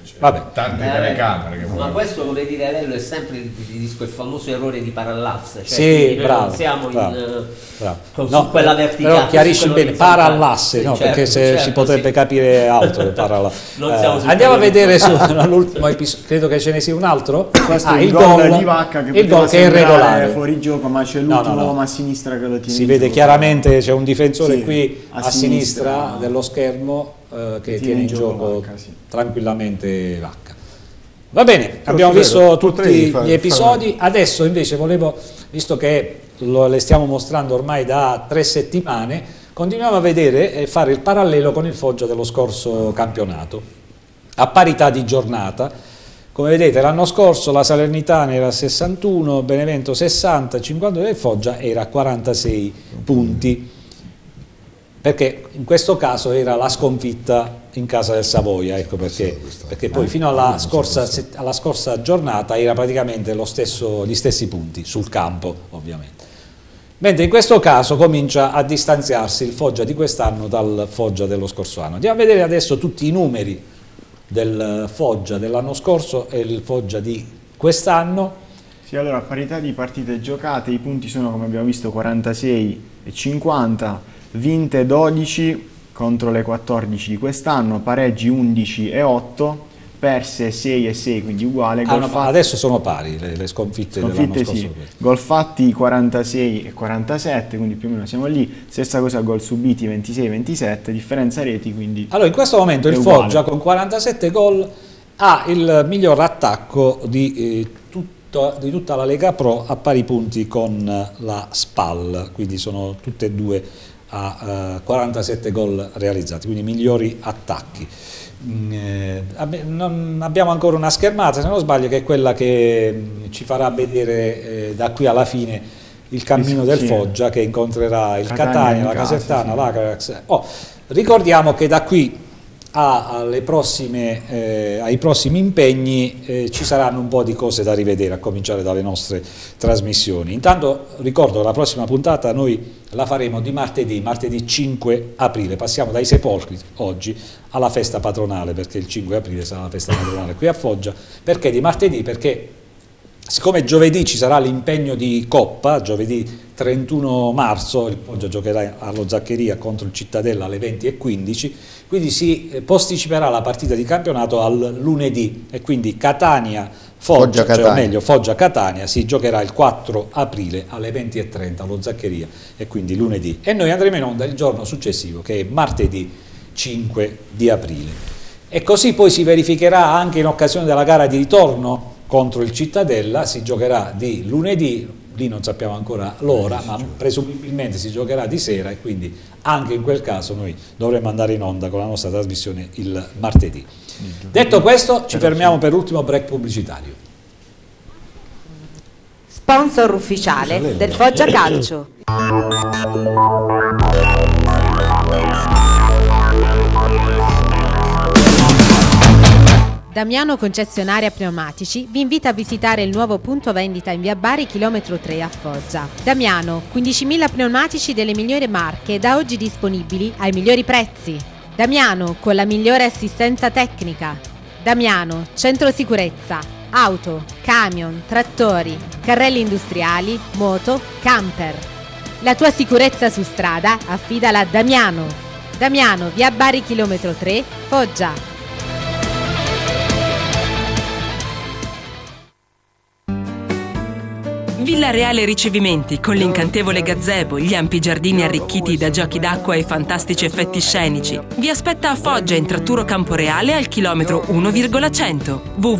Vabbè. Tante telecamere. Ma questo, come dire, Lello, è sempre il famoso errore di parallasse. Cioè, sì, bravo. Non siamo no, quella verticale. Però chiarisci bene, parallasse, no? Certo, perché se si potrebbe capire altro. Andiamo a vedere l'ultimo episodio, credo che ce ne sia un altro. Questo è il gol di Vacca che è irregolare, fuori gioco, ma c'è l'ultimo uomo a sinistra che lo tiene. Si vede chiaramente, c'è un difensore qui a sinistra dello schermo che tiene in gioco tranquillamente Vacca. Va bene, abbiamo visto tutti gli episodi. Adesso invece volevo, visto che le stiamo mostrando ormai da 3 settimane, continuiamo a vedere e fare il parallelo con il Foggia dello scorso campionato a parità di giornata. Come vedete, l'anno scorso la Salernitana era a 61, Benevento 60, 52 e Foggia era a 46 punti, perché in questo caso era la sconfitta in casa del Savoia, ecco perché poi fino alla scorsa giornata era praticamente gli stessi punti sul campo, ovviamente. Mentre in questo caso comincia a distanziarsi il Foggia di quest'anno dal Foggia dello scorso anno. Andiamo a vedere adesso tutti i numeri del Foggia dell'anno scorso e il Foggia di quest'anno. Sì, allora a parità di partite giocate i punti sono, come abbiamo visto, 46 e 50, vinte 12 contro le 14 di quest'anno, pareggi 11 e 8, perse 6 e 6, quindi uguale. Adesso sono pari le sconfitte dell'anno scorso. Sì. Gol fatti 46 e 47, quindi più o meno siamo lì. Stessa cosa, gol subiti 26 e 27, differenza reti, quindi allora in questo momento il Foggia con 47 gol ha il miglior attacco di tutta la Lega Pro, a pari punti con la SPAL, quindi sono tutte e due a 47 gol realizzati, quindi migliori attacchi. Abbiamo ancora una schermata, se non sbaglio, che è quella che ci farà vedere da qui alla fine il cammino del Foggia, che incontrerà il Catania, la Casertana, l'Ajax. Ricordiamo che da qui ai prossimi impegni ci saranno un po' di cose da rivedere, a cominciare dalle nostre trasmissioni. Intanto ricordo che la prossima puntata noi la faremo di martedì 5 aprile, passiamo dai sepolcri oggi alla festa patronale, perché il 5 aprile sarà la festa patronale qui a Foggia. Perché di martedì? Perché siccome giovedì ci sarà l'impegno di Coppa, giovedì 31 marzo il Foggia giocherà allo Zaccheria contro il Cittadella alle 20:15, quindi si posticiperà la partita di campionato al lunedì e quindi Foggia Catania si giocherà il 4 aprile alle 20:30 allo Zaccheria, e quindi lunedì, e noi andremo in onda il giorno successivo, che è martedì 5 di aprile. E così poi si verificherà anche in occasione della gara di ritorno contro il Cittadella, si giocherà di lunedì, lì non sappiamo ancora l'ora, ma presumibilmente si giocherà di sera, e quindi anche in quel caso noi dovremo andare in onda con la nostra trasmissione il martedì. Detto questo, ci fermiamo per l'ultimo break pubblicitario. Sponsor ufficiale del Foggia Calcio. Damiano Concessionaria Pneumatici vi invita a visitare il nuovo punto vendita in via Bari chilometro 3 a Foggia. Damiano, 15.000 pneumatici delle migliori marche da oggi disponibili ai migliori prezzi. Damiano, con la migliore assistenza tecnica. Damiano, centro sicurezza, auto, camion, trattori, carrelli industriali, moto, camper. La tua sicurezza su strada affidala a Damiano. Damiano, via Bari chilometro 3, Foggia. Villa Reale Ricevimenti, con l'incantevole gazebo, gli ampi giardini arricchiti da giochi d'acqua e fantastici effetti scenici, vi aspetta a Foggia in Tratturo Camporeale al chilometro 1,100.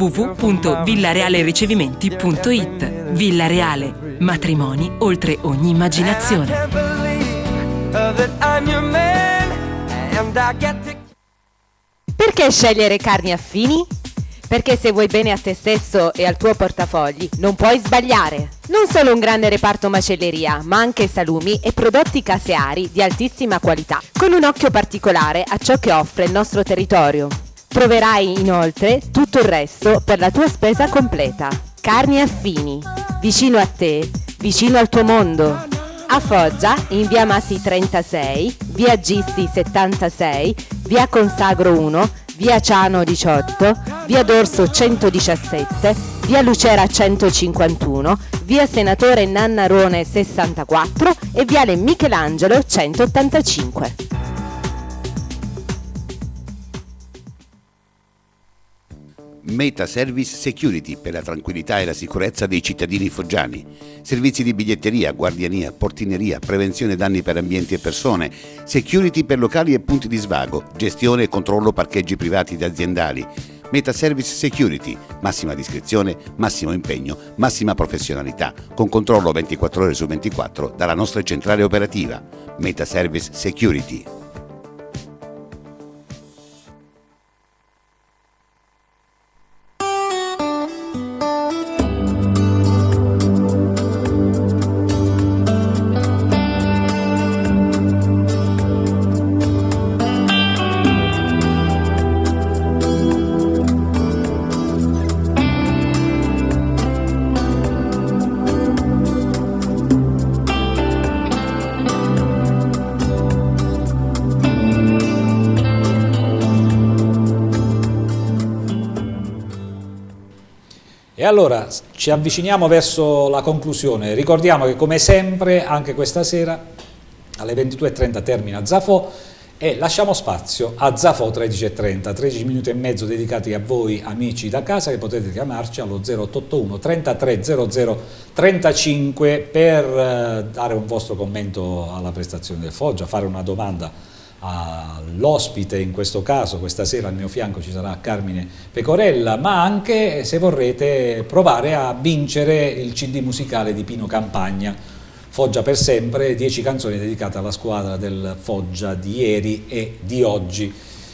www.villarealericevimenti.it. Villa Reale, matrimoni oltre ogni immaginazione. Perché scegliere Carni Affini? Perché se vuoi bene a te stesso e al tuo portafogli, non puoi sbagliare. Non solo un grande reparto macelleria, ma anche salumi e prodotti caseari di altissima qualità, con un occhio particolare a ciò che offre il nostro territorio. Troverai inoltre tutto il resto per la tua spesa completa. Carni Affini, vicino a te, vicino al tuo mondo. A Foggia, in via Masi 36, via Gissi 76, via Consagro 1, via Ciano 18, via D'Orso 117, via Lucera 151, via Senatore Nannarone 64 e viale Michelangelo 185. Meta Service Security per la tranquillità e la sicurezza dei cittadini foggiani. Servizi di biglietteria, guardiania, portineria, prevenzione danni per ambienti e persone, security per locali e punti di svago, gestione e controllo parcheggi privati ed aziendali. Meta Service Security, massima discrezione, massimo impegno, massima professionalità, con controllo 24 ore su 24 dalla nostra centrale operativa. Meta Service Security. E allora ci avviciniamo verso la conclusione. Ricordiamo che come sempre anche questa sera alle 22:30 termina Zafò e lasciamo spazio a Zafò 13:30, 13 minuti e mezzo dedicati a voi amici da casa, che potete chiamarci allo 0881 33 00 35 per dare un vostro commento alla prestazione del Foggia, fare una domanda all'ospite. In questo caso questa sera al mio fianco ci sarà Carmine Pecorella, ma anche, se vorrete, provare a vincere il CD musicale di Pino Campagna, Foggia per sempre, 10 canzoni dedicate alla squadra del Foggia di ieri e di oggi.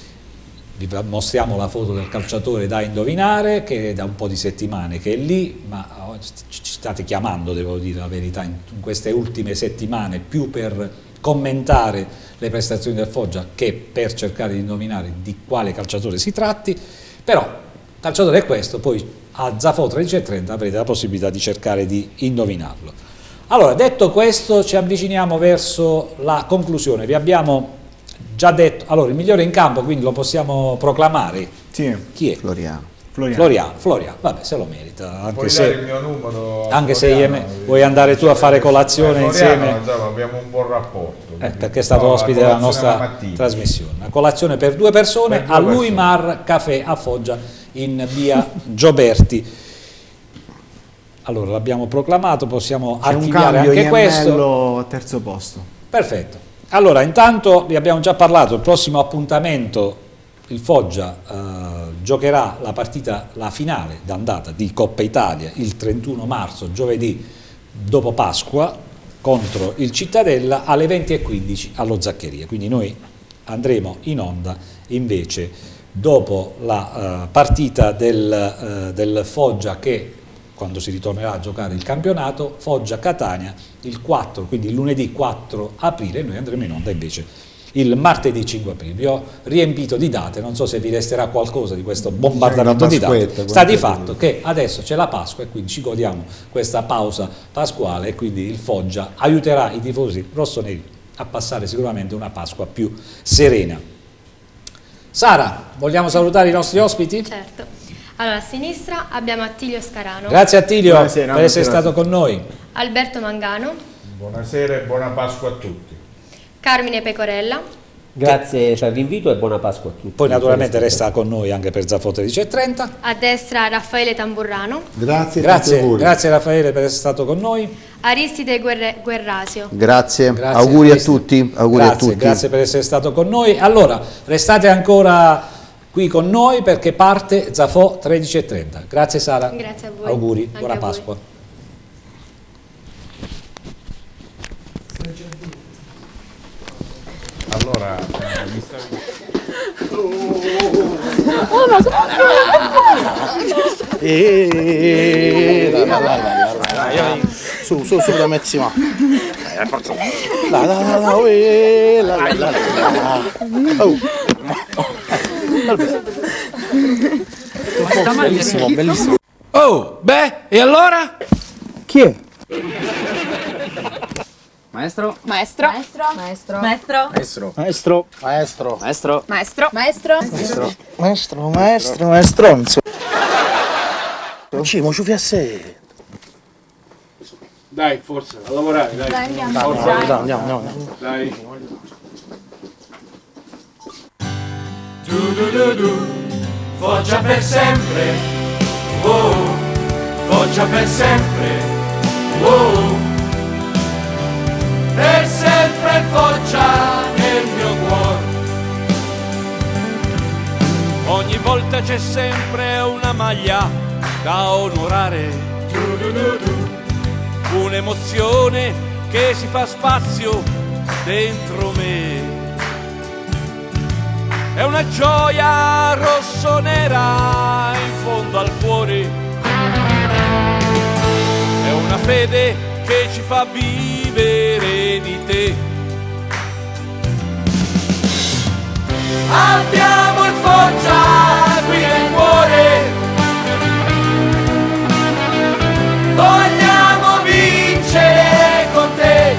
Vi mostriamo la foto del calciatore da indovinare, che è da un po' di settimane che è lì, ma ci state chiamando, devo dire la verità, in queste ultime settimane, più per commentare le prestazioni del Foggia che per cercare di indovinare di quale calciatore si tratti. Però il calciatore è questo, poi a Zafò 13:30 avrete la possibilità di cercare di indovinarlo. Allora, detto questo, ci avviciniamo verso la conclusione. Vi abbiamo già detto, allora, il migliore in campo, quindi lo possiamo proclamare. Sì. Chi è? Floriano. Floriano, vabbè, se lo merita, anche puoi se, dare il mio numero anche se vuoi andare tu a fare colazione insieme. Abbiamo un buon rapporto. Perché è stato ospite della nostra trasmissione. Una colazione per due persone a Luimar Café a Foggia in via Gioberti. Allora, l'abbiamo proclamato, possiamo archiviare anche questo. A terzo posto. Perfetto. Allora, intanto vi abbiamo già parlato, il prossimo appuntamento, il Foggia giocherà la finale d'andata di Coppa Italia il 31 marzo, giovedì dopo Pasqua, contro il Cittadella alle 20:15 allo Zaccheria. Quindi noi andremo in onda invece dopo la partita del Foggia, che quando si ritornerà a giocare il campionato, Foggia-Catania il 4, quindi il lunedì 4 aprile, noi andremo in onda invece il martedì 5 aprile. Vi ho riempito di date, non so se vi resterà qualcosa di questo bombardamento di date. Sta di fatto che adesso c'è la Pasqua e quindi ci godiamo questa pausa pasquale, e quindi il Foggia aiuterà i tifosi rossoneri a passare sicuramente una Pasqua più serena. Sara, vogliamo salutare i nostri ospiti? Certo. Allora, a sinistra abbiamo Attilio Scarano. Grazie Attilio per essere stato con noi. Alberto Mangano. Buonasera e buona Pasqua a tutti. Carmine Pecorella. Grazie per l'invito e buona Pasqua a tutti. Poi naturalmente resta con noi anche per Zafò 13:30. A destra Raffaele Tamburrano. Grazie Raffaele per essere stato con noi. Aristide Guerrasio. Grazie auguri a tutti. Grazie per essere stato con noi. Allora, restate ancora qui con noi perché parte Zafò 13:30. Grazie Sara. Grazie a voi. Auguri, anche buona Pasqua. Allora, mi stavi... Su da mezzima. Forza. Bellissimo. Oh, beh, e allora? Chi è? Maestro. Maestro. Maestro. Maestro. Maestro. Maestro. Maestro. Maestro. Maestro. Maestro. Maestro. Maestronzo. Mo ci fai a sé. Dai, forza, a lavorare, dai. Dai, andiamo. Forza. Andiamo. Dai. Foggia per sempre, oh, Foggia per sempre, oh, per sempre Foggia nel mio cuore. Ogni volta c'è sempre una maglia da onorare, un'emozione che si fa spazio dentro me. È una gioia rosso-nera in fondo al cuore, è una fede che ci fa vivere di te. Abbiamo il Foggia qui nel cuore, vogliamo vincere con te.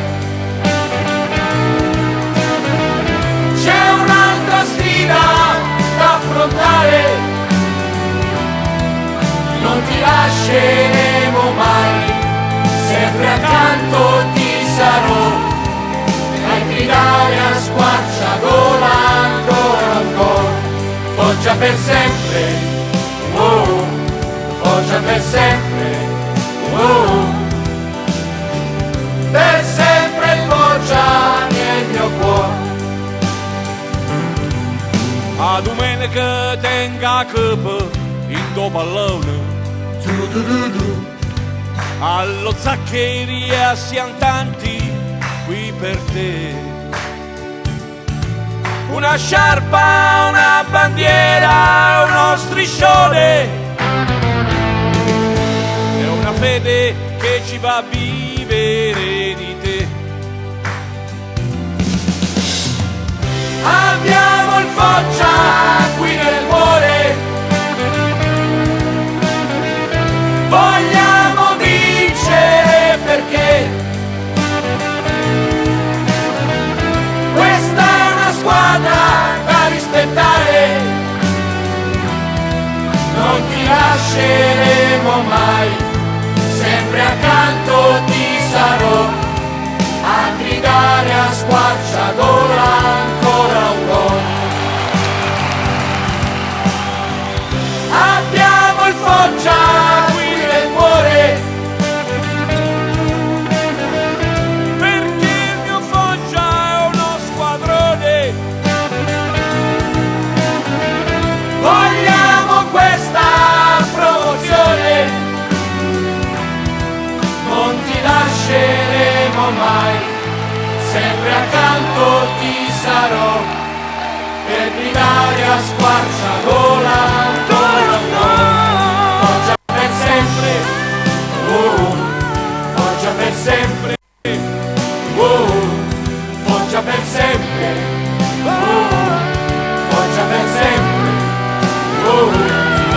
C'è un'altra sfida da affrontare, non ti lasceremo mai, sempre accanto ti sarò, a gridare a squarciagola ancora. Foggia per sempre, oh, Foggia per sempre, oh, per sempre Foggia nel mio cuore. A domenica tenga capo in do pallone, allo Zaccheria siamo tanti qui per te. Una sciarpa, una bandiera, uno striscione, è una fede che ci va a vivere di te. Abbiamo il Foggia qui nel cuore, vogliamo vincere perché questa è una squadra da rispettare, non ti lasceremo mai, sempre accanto ti sarò, a gridare a squarciagola ancora un gol. Abbiamo il Foggia qui nel cuore, perché il mio Foggia è uno squadrone. Vogliamo questa promozione, non ti lasceremo mai, sempre accanto ti sarò, per gridare a squarciagola ancora un gol. Foggia per sempre, oh, Foggia per sempre, oh, Foggia per sempre, oh, Foggia per sempre, oh.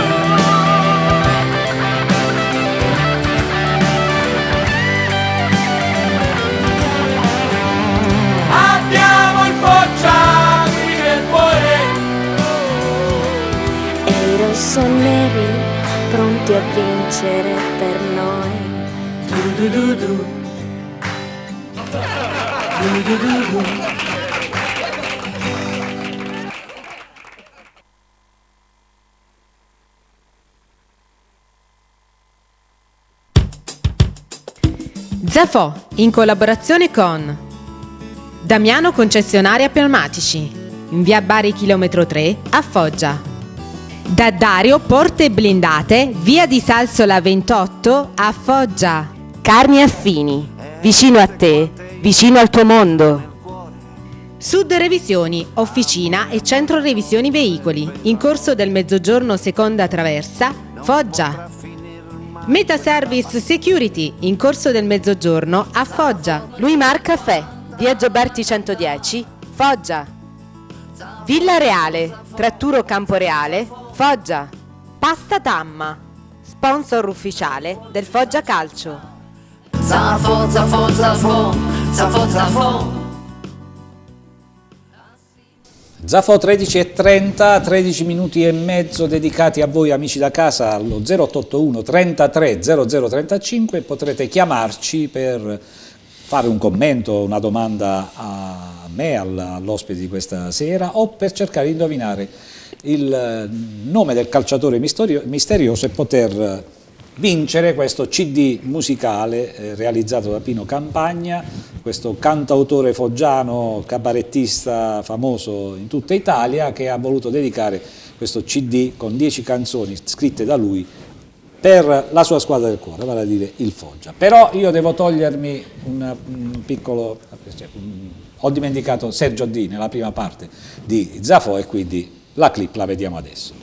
Abbiamo il Foggia qui nel cuore, e i rossoneri pronti a vincere per noi. Zafò, in collaborazione con Damiano Concessionaria Pneumatici, in via Bari chilometro 3 a Foggia. Da Dario Porte Blindate, via di Salsola 28 a Foggia. Carni Affini, vicino a te, vicino al tuo mondo. Sud Revisioni, officina e centro revisioni veicoli, in corso del Mezzogiorno seconda traversa, Foggia. Meta Service Security, in corso del Mezzogiorno a Foggia. Luimar Caffè, via Gioberti 110, Foggia. Villa Reale, Tratturo Camporeale, Foggia. Pasta Tamma, sponsor ufficiale del Foggia Calcio. Zafo, zafo, zafo, Zafo, zafo. Zafo 13:30, 13 minuti e mezzo dedicati a voi amici da casa allo 0881 33 0035. Potrete chiamarci per fare un commento, una domanda a me, all'ospite di questa sera, o per cercare di indovinare il nome del calciatore misterioso e poter vincere questo CD musicale realizzato da Pino Campagna, questo cantautore foggiano, cabarettista famoso in tutta Italia, che ha voluto dedicare questo CD con 10 canzoni scritte da lui per la sua squadra del cuore, vale a dire il Foggia. Però io devo togliermi un piccolo... ho dimenticato Sergio D nella prima parte di Zafo e quindi la clip la vediamo adesso.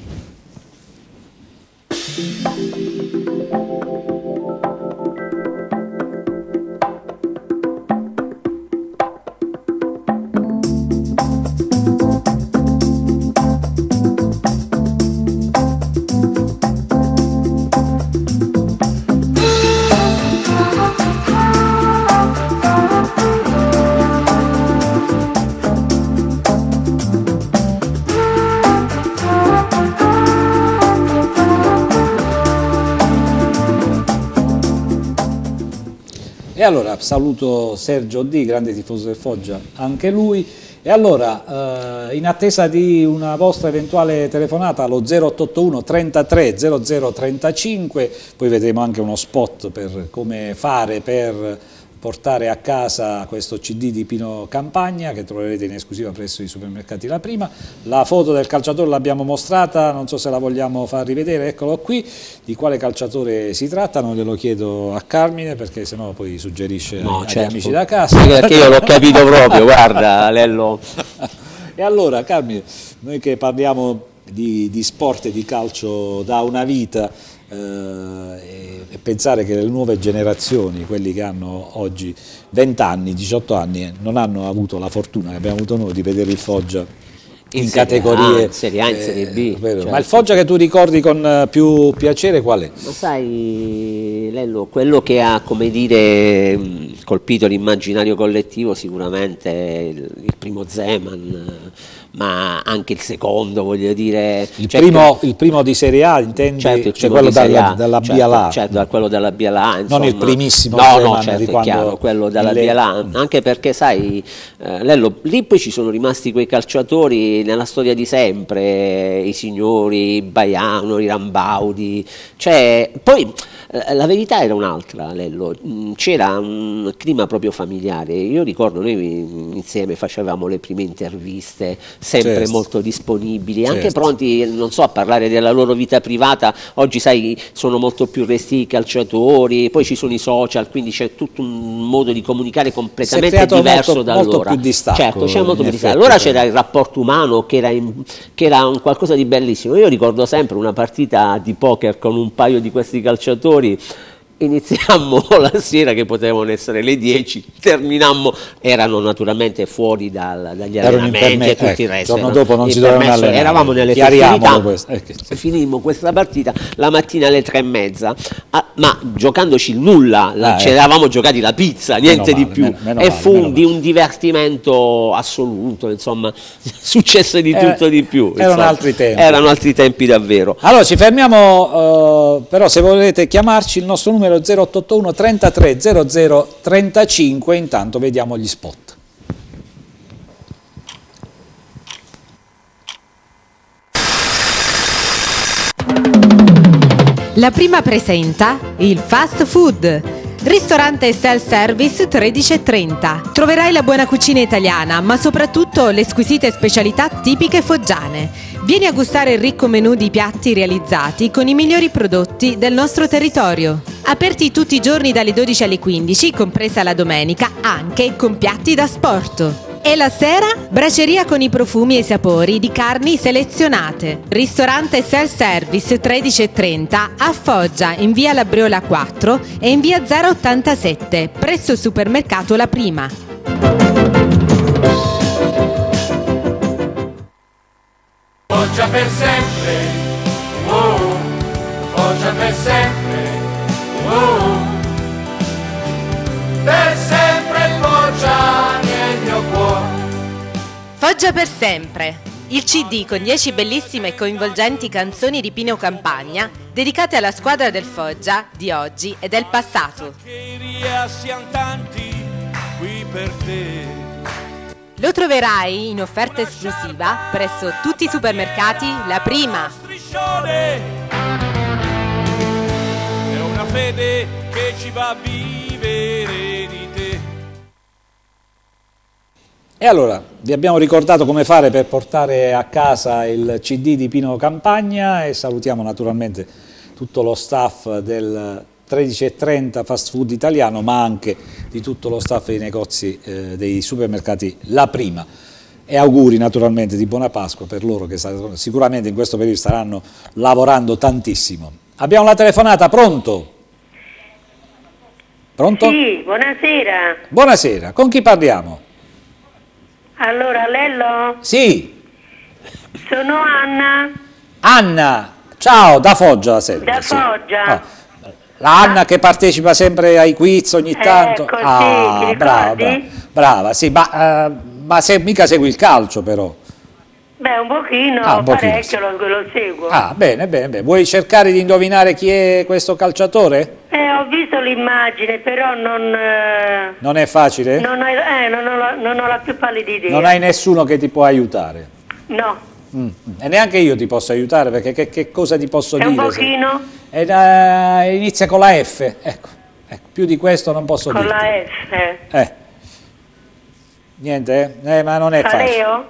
E allora saluto Sergio D, grande tifoso del Foggia, anche lui. E allora, in attesa di una vostra eventuale telefonata allo 0881 33 0035, poi vedremo anche uno spot per come fare per portare a casa questo CD di Pino Campagna, che troverete in esclusiva presso i supermercati La Prima. La foto del calciatore l'abbiamo mostrata, non so se la vogliamo far rivedere, eccolo qui. Di quale calciatore si tratta? Non glielo chiedo a Carmine, perché sennò poi suggerisce agli amici da casa. Perché io l'ho capito proprio, guarda Lello. E allora Carmine, noi che parliamo di sport e di calcio da una vita, e pensare che le nuove generazioni, quelli che hanno oggi 20 anni, 18 anni, non hanno avuto la fortuna che abbiamo avuto noi di vedere il Foggia in categorie in Serie A, in Serie B. Certo. Ma il Foggia che tu ricordi con più piacere qual è? Ma sai Lello, quello che ha, come dire, colpito l'immaginario collettivo sicuramente il primo Zeman, ma anche il secondo, voglio dire. Il primo di Serie A, intendi? Certo, cioè quello dalla Bialà. Certo, quello dalla Bialà. Insomma. Non il primissimo. No, certo, è chiaro, quello dalla Bialà. Anche perché, sai, Lello, lì poi ci sono rimasti quei calciatori nella storia di sempre, i signori, Baiano, i Rambaudi. Cioè, poi la verità era un'altra, Lello. C'era un clima proprio familiare. Io ricordo, noi insieme facevamo le prime interviste, sempre molto disponibili, anche pronti, non so, a parlare della loro vita privata. Oggi, sai, sono molto più resti i calciatori, poi ci sono i social, quindi c'è tutto un modo di comunicare completamente diverso da allora. Molto più distacco. Certo, c'è molto più distacco. Allora c'era il rapporto umano che era un qualcosa di bellissimo. Io ricordo sempre una partita di poker con un paio di questi calciatori. Iniziammo la sera, che potevano essere le 10, terminammo, erano naturalmente fuori dagli allenamenti e tutto il resto. Il giorno dopo non si dovevano allenare. Eravamo nelle festività, finimmo questa partita la mattina alle 3:30, ma giocandoci nulla, ci eravamo giocati la pizza, niente di più, e fu di un divertimento assoluto, insomma, successo di tutto di più. Erano altri tempi. Erano altri tempi davvero. Allora ci fermiamo, però se volete chiamarci il nostro numero 0881 33 00 35, intanto vediamo gli spot. La Prima presenta il fast food. Ristorante self-service 13:30. Troverai la buona cucina italiana, ma soprattutto le squisite specialità tipiche foggiane. Vieni a gustare il ricco menù di piatti realizzati con i migliori prodotti del nostro territorio. Aperti tutti i giorni dalle 12 alle 15, compresa la domenica, anche con piatti da sport. E la sera? Braceria con i profumi e i sapori di carni selezionate. Ristorante self-service 13:30 a Foggia, in via Labriola 4 e in via 087, presso il supermercato La Prima. Foggia per sempre, oh, Foggia per sempre, oh, per sempre Foggia. Foggia per sempre. Il CD con 10 bellissime e coinvolgenti canzoni di Pino Campagna dedicate alla squadra del Foggia di oggi e del passato. Siamo tanti qui per te. Lo troverai in offerta esclusiva presso tutti i supermercati La Prima. È una fede che ci va a vivere di te. E allora, vi abbiamo ricordato come fare per portare a casa il CD di Pino Campagna e salutiamo naturalmente tutto lo staff del 13:30 Fast Food Italiano, ma anche di tutto lo staff dei negozi dei supermercati La Prima. E auguri naturalmente di buona Pasqua per loro che sicuramente in questo periodo staranno lavorando tantissimo. Abbiamo la telefonata, pronto? Pronto? Sì, buonasera. Buonasera, con chi parliamo? Allora, Lello? Sì. Sono Anna. Anna, ciao, da Foggia sempre. Da Foggia. Oh, la Anna che partecipa sempre ai quiz ogni tanto. Ecco, ah, sì, brava, brava, sì, ma mica segui il calcio però. Beh, un pochino, parecchio lo seguo. Ah, bene, bene, bene. Vuoi cercare di indovinare chi è questo calciatore? Ho visto l'immagine, però Non è facile? non ho la più pallida idea. Non hai nessuno che ti può aiutare? No. E neanche io ti posso aiutare, perché che cosa ti posso dire? Un pochino? Inizia con la F, ecco, più di questo non posso dire. Con la F? Niente? Ma non è facile. Leo?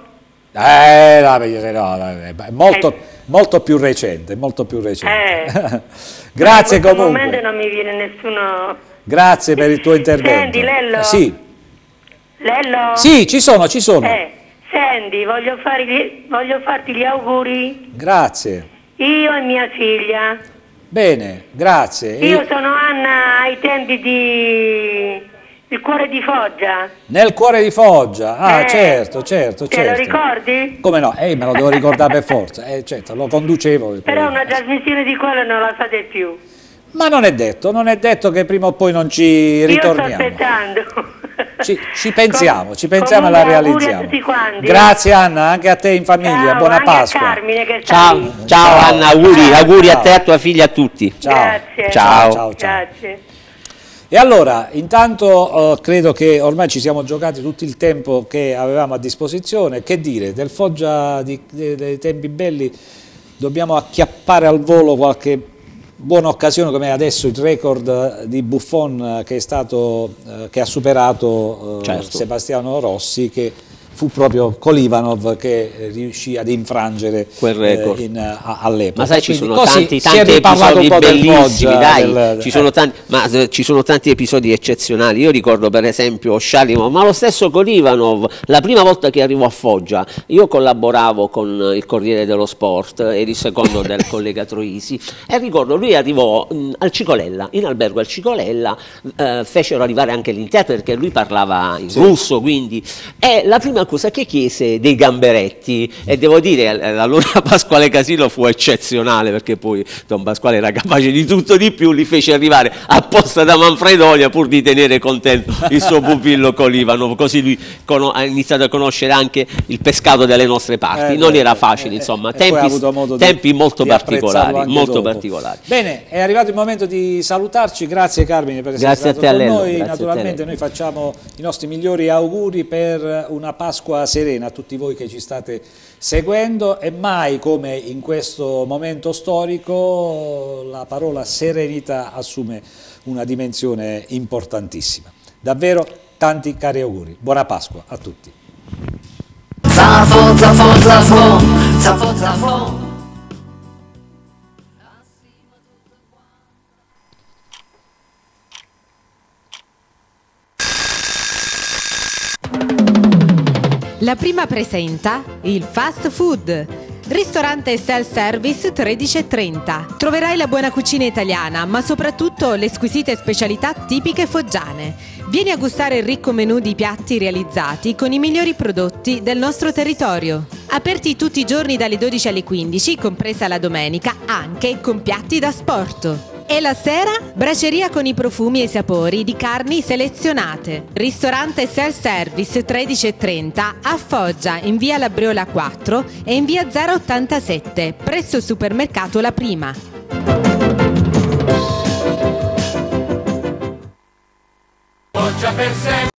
Molto più recente, molto più recente. Grazie comunque. In questo momento non mi viene nessuno. Grazie per il tuo intervento. Senti, Lello? Sì. Lello? Sì, ci sono. Senti, voglio farti gli auguri. Grazie. Io e mia figlia. Bene, grazie. Io sono Anna ai tempi di Il Cuore di Foggia. Nel Cuore di Foggia, certo. Te lo ricordi? Come no? Me lo devo ricordare per forza, certo, lo conducevo. Però una trasmissione di quella non la fate più. Ma non è detto che prima o poi non ci ritorniamo. Io sto aspettando. Ci pensiamo e la realizziamo. A tutti quanti. Grazie Anna, anche a te in famiglia, Ciao, buona anche Pasqua. A Carmine che Ciao Anna, auguri a te e a tua figlia, a tutti. Grazie. Ciao. Grazie. E allora, intanto credo che ormai ci siamo giocati tutto il tempo che avevamo a disposizione. Che dire, del Foggia dei tempi belli dobbiamo acchiappare al volo qualche buona occasione, come adesso il record di Buffon che ha superato Sebastiano Rossi, che fu proprio Kolivanov che riuscì ad infrangere quel record all'epoca. Ma sai, ci sono tanti episodi bellissimi, ci sono tanti episodi eccezionali. Io ricordo per esempio Shalimov, ma lo stesso Kolivanov, la prima volta che arrivò a Foggia, io collaboravo con il Corriere dello Sport, eri secondo del collega Troisi, e ricordo lui arrivò al Cicolella, in albergo al Cicolella, fecero arrivare anche l'interprete perché lui parlava in russo, quindi, e la prima cosa che chiese dei gamberetti, e devo dire allora Pasquale Casino fu eccezionale, perché poi Don Pasquale era capace di tutto di più, li fece arrivare apposta da Manfredonia pur di tenere contento il suo pupillo Kolivanov, così lui ha iniziato a conoscere anche il pescato delle nostre parti. Non era facile, insomma, tempi molto particolari. Bene, è arrivato il momento di salutarci. Grazie Carmine per essere stato con noi. Naturalmente noi facciamo i nostri migliori auguri per una Pasqua serena a tutti voi che ci state seguendo, e mai come in questo momento storico la parola serenità assume una dimensione importantissima. Davvero tanti cari auguri, buona Pasqua a tutti. Zafo, zafo, zafo, zafo, zafo. La Prima presenta il fast food. Ristorante self-service 13:30. Troverai la buona cucina italiana, ma soprattutto le squisite specialità tipiche foggiane. Vieni a gustare il ricco menù di piatti realizzati con i migliori prodotti del nostro territorio. Aperti tutti i giorni dalle 12 alle 15, compresa la domenica, anche con piatti da sport. E la sera? Braceria con i profumi e i sapori di carni selezionate. Ristorante self-service 13:30 a Foggia, in via Labriola 4 e in via 087, presso il supermercato La Prima. Foggia per sempre.